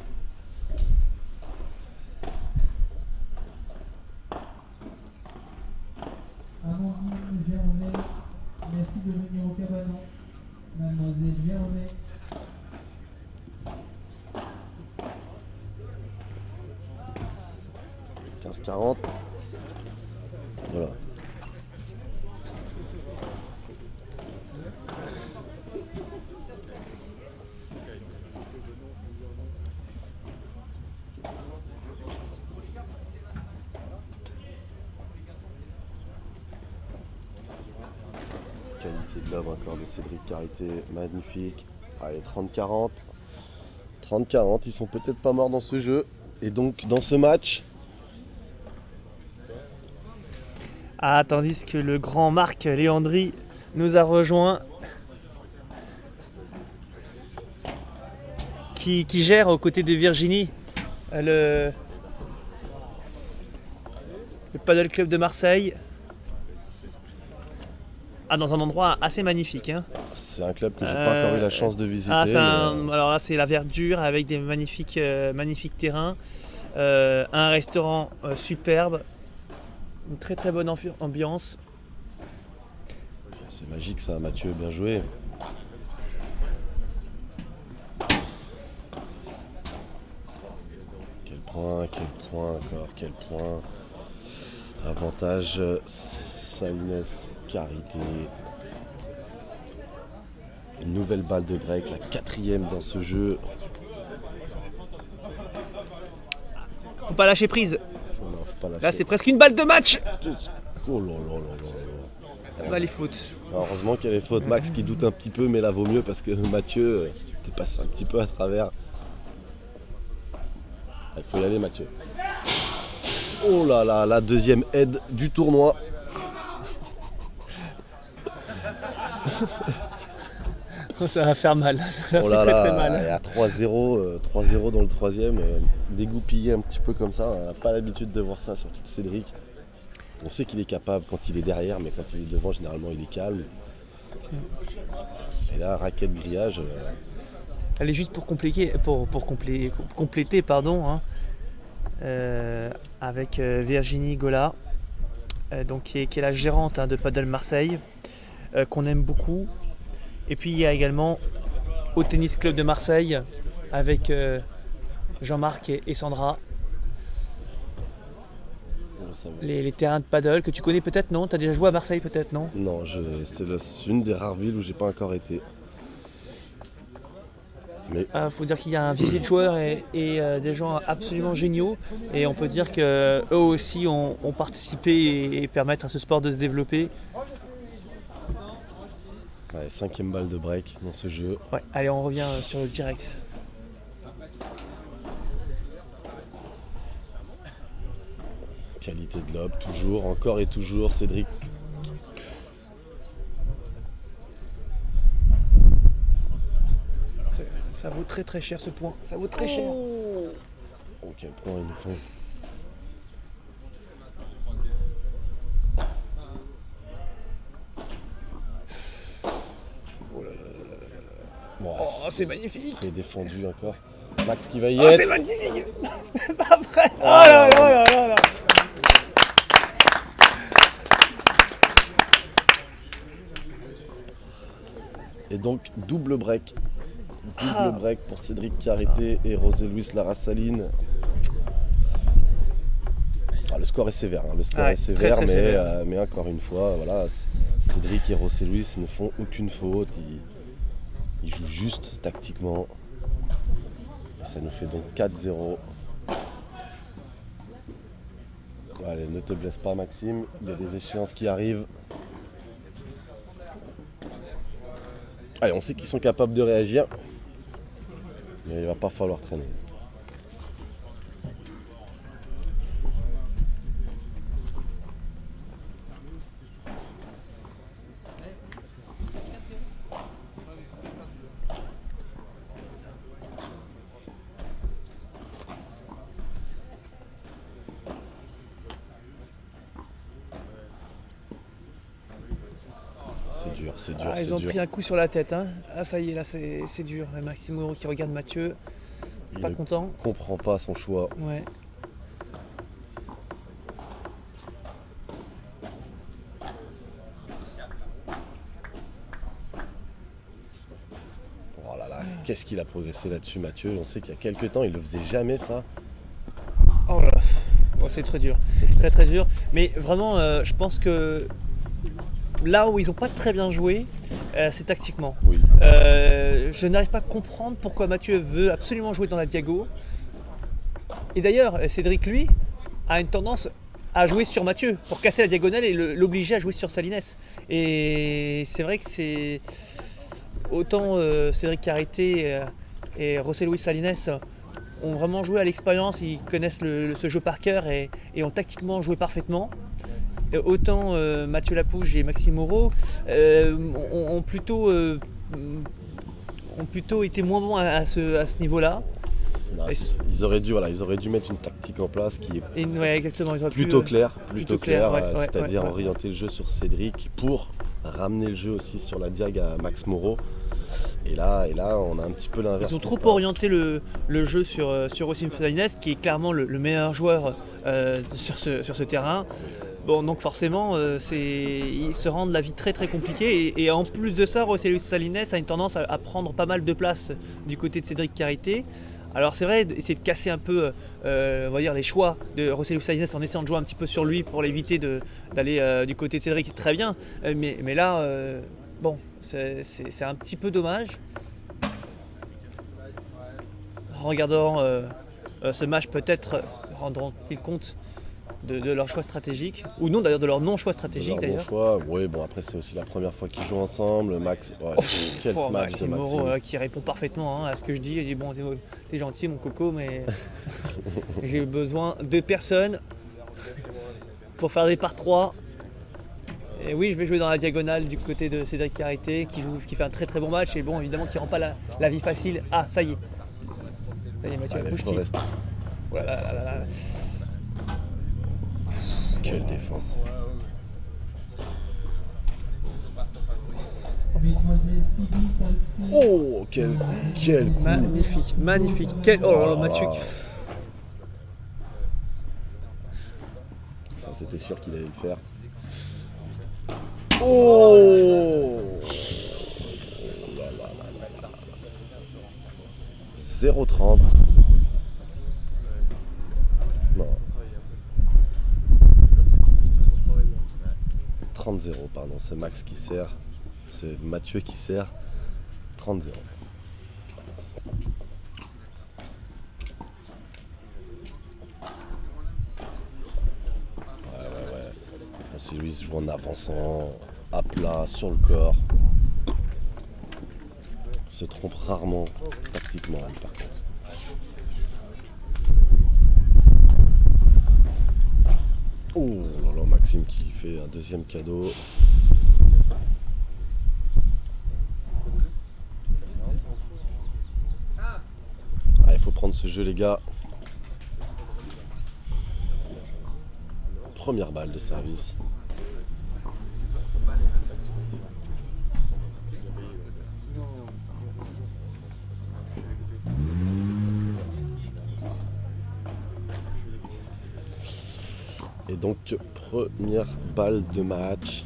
Amandine Germain, merci de venir au cabanon. Mademoiselle Germain. « 15-40. » Voilà. Qualité de lob encore de Cédric Carité, magnifique. Allez, 30-40. 30-40, ils sont peut-être pas morts dans ce jeu. Et donc dans ce match, Ah, tandis que le grand Marc Léandri nous a rejoint. Qui gère aux côtés de Virginie le Paddle Club de Marseille. Ah, dans un endroit assez magnifique. Hein. c'est un club que j'ai pas encore eu la chance de visiter. Ah, mais, alors là, c'est la verdure avec des magnifiques terrains. Un restaurant superbe. Une très très bonne ambiance. c'est magique ça, Mathieu, bien joué. Quel point encore, quel point. Avantage Salines Carité. Une nouvelle balle de break, la 4e dans ce jeu. Faut pas lâcher prise. Non, faut pas lâcher. Là, c'est presque une balle de match. Oh là là là là là. Bah, les fautes. Alors, heureusement qu'il y a les fautes. Max qui doute un petit peu, mais là vaut mieux parce que Mathieu, t'es passé un petit peu à travers. Il faut y aller, Mathieu. Oh là là, la deuxième aide du tournoi. Ça va faire mal. Ça va Oh là faire très là, très mal. et à 3-0, 3-0 dans le troisième, dégoupillé un petit peu comme ça. On n'a pas l'habitude de voir ça, surtout de Cédric. On sait qu'il est capable quand il est derrière, mais quand il est devant, généralement, il est calme. Et là, raquette grillage. Allez, juste pour compléter, pardon, hein, avec Virginie Gola, donc, qui est la gérante de Paddle Marseille, qu'on aime beaucoup. Et puis il y a également au Tennis Club de Marseille avec Jean-Marc et Sandra. savoir. les terrains de paddle que tu connais peut-être, non? Tu as déjà joué à Marseille peut-être, non? Non, c'est une des rares villes où j'ai pas encore été. Mais Faut dire qu'il y a un vivier de joueurs et des gens absolument géniaux. Et on peut dire qu'eux aussi ont participé et permettent à ce sport de se développer. ouais, 5e balle de break dans ce jeu. Ouais, allez, on revient sur le direct. Qualité de lob, toujours, encore et toujours, Cédric. Ça vaut très très cher ce point. Ça vaut très cher. Oh, quel point ils nous font. Oh là là là là là là. Bon, Oh, c'est magnifique. C'est défendu encore. Max qui va y Oh, c'est être. magnifique. C'est pas vrai. Oh là là là là là. Et donc double break. Double break pour Cédric Carité et José Luis Larrasaline. Le score est sévère, hein. Le score Ouais, est sévère, très, très sévère. mais encore une fois, voilà, Cédric et José Luis ne font aucune faute. Ils jouent juste tactiquement. Et ça nous fait donc 4-0. Allez, ne te blesse pas Maxime, il y a des échéances qui arrivent. Allez, on sait qu'ils sont capables de réagir, mais il va pas falloir traîner. C'est dur, c'est dur, Ah, c'est ils ont dur. pris un coup sur la tête. Hein. Ah, ça y est, là, c'est dur. Maximo qui regarde Mathieu, pas Il content. ne comprend pas son choix. Ouais. Oh là là, qu'est-ce qu'il a progressé là-dessus, Mathieu. On sait qu'il y a quelques temps, il ne le faisait jamais, ça. Oh là là. Oh, c'est très dur. C'est très très dur. Mais vraiment, je pense que là où ils n'ont pas très bien joué, c'est tactiquement. Oui. Je n'arrive pas à comprendre pourquoi Mathieu veut absolument jouer dans la diago. Et d'ailleurs, Cédric, lui, a une tendance à jouer sur Mathieu pour casser la diagonale et l'obliger à jouer sur Salines. Et c'est vrai que c'est autant Cédric Carité et José Luis Salines ont vraiment joué à l'expérience, ils connaissent ce jeu par cœur et ont tactiquement joué parfaitement. Et autant Mathieu Lapouge et Maxime Moreau ont plutôt été moins bons à ce niveau-là. Non, ils auraient dû mettre une tactique en place qui est Et, ouais, exactement, ils auraient plutôt pu, claire, ouais, c'est-à-dire ouais. orienter le jeu sur Cédric pour ramener le jeu aussi sur la diag à Max Moreau. Et là, on a un petit peu l'inverse. Ils ont qui trop se passe. orienté le jeu sur José Salines, qui est clairement le meilleur joueur sur ce terrain. Bon, donc forcément, ils se rendent la vie très très compliquée. Et en plus de ça, José Luis Salines a une tendance à prendre pas mal de place du côté de Cédric Carité. Alors c'est vrai, essayer de casser un peu on va dire, les choix de José Luis Salines en essayant de jouer un petit peu sur lui pour l'éviter d'aller du côté de Cédric, très bien. Mais là, bon, c'est un petit peu dommage. En regardant ce match, peut-être se rendront-ils compte de leur choix stratégique, ou non d'ailleurs de leur non-choix stratégique Leur bon d'ailleurs. choix. Oui, bon après c'est aussi la première fois qu'ils jouent ensemble. Max, ouais, quel match de Maxime Moreau Maxime. qui répond parfaitement à ce que je dis. Il dit bon, t'es gentil mon coco, mais j'ai besoin de personnes pour faire des par 3. Et oui, je vais jouer dans la diagonale du côté de Cédric Carité qui fait un très très bon match et bon évidemment qui rend pas la vie facile. Ah ça y est. Ça y est, Mathieu Allez, Lapouge qui. Forest. Voilà, là, là, là. Quelle défense. Mesdemoiselles Phoebe Salty. Oh, quel coup. Magnifique, magnifique. Quel... Oh là là, Mathieu. Ça, c'était sûr qu'il allait le faire. Oh là là là là là. 0,30. Non. 30-0, pardon. C'est Max qui sert. C'est Mathieu qui sert. 30-0. Ouais. C'est lui qui joue en avançant, à plat, sur le corps. Se trompe rarement, tactiquement, lui, par contre. Oh là là, Maxime qui fait un deuxième cadeau. Ah, il faut prendre ce jeu, les gars. Première balle de service. Et donc, première balle de match.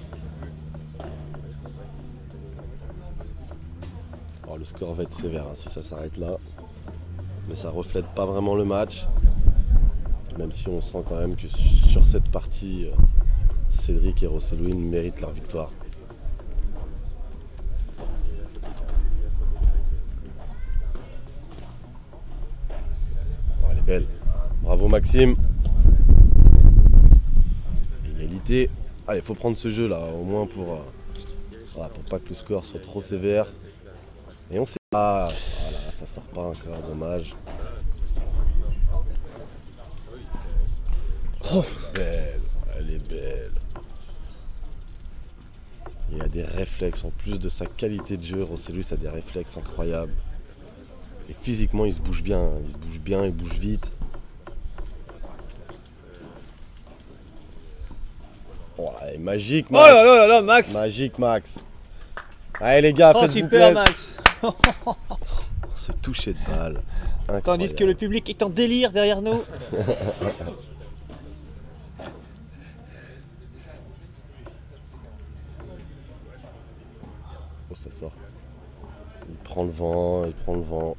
Alors, le score va être sévère hein, si ça s'arrête là. Mais ça reflète pas vraiment le match. Même si on sent quand même que sur cette partie, Cédric et Roselwin méritent leur victoire. Oh, elle est belle. Bravo Maxime. Égalité. Allez, faut prendre ce jeu là, au moins pour pas que le score soit trop sévère. Et on sait pas. Voilà, ça sort pas encore, dommage. Oh, belle, elle est belle. Il a des réflexes, en plus de sa qualité de jeu, Roselwin a des réflexes incroyables. Et physiquement, il se bouge bien, il bouge vite. Oh, elle est magique, Max. Oh là là, Max. Magique, Max. Allez les gars, Oh, faites-vous super, plaisir. Max. Ce toucher de balle. Incroyable. Tandis que le public est en délire derrière nous. Oh, ça sort. Il prend le vent, il prend le vent.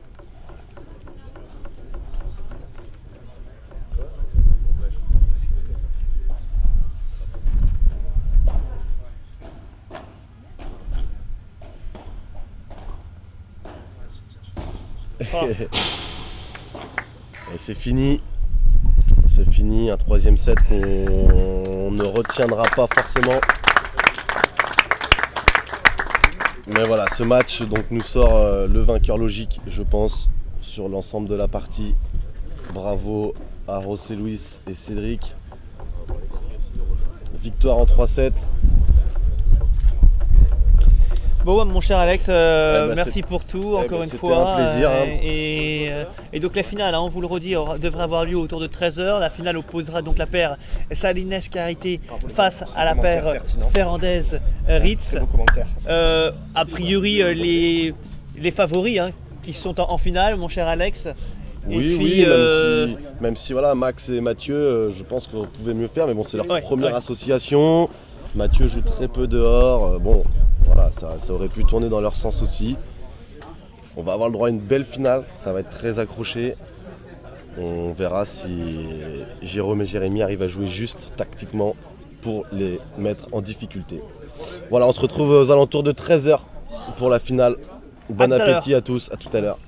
Et c'est fini. C'est fini, un troisième set qu'on ne retiendra pas forcément. Mais voilà, ce match donc nous sort le vainqueur logique, je pense, sur l'ensemble de la partie. Bravo à Roselwin et Cédric. Victoire en 3-7. Bon, mon cher Alex, bah, merci pour tout, encore une c'était fois. un plaisir, hein. Et donc la finale, hein, on vous le redit, devrait avoir lieu autour de 13h. La finale opposera donc la paire Salines Carité face à la paire Ferrandez-Ritz. A priori, les favoris hein, qui sont en finale, mon cher Alex. Oui, et puis, oui, même si voilà, Max et Mathieu, je pense qu'on pouvait mieux faire, mais bon, c'est leur première association. Mathieu joue très peu dehors. Bon, voilà, ça aurait pu tourner dans leur sens aussi. On va avoir le droit à une belle finale, ça va être très accroché. On verra si Jérôme et Jérémy arrivent à jouer juste tactiquement pour les mettre en difficulté. Voilà, on se retrouve aux alentours de 13h pour la finale. Bon appétit à tous, à tout à l'heure.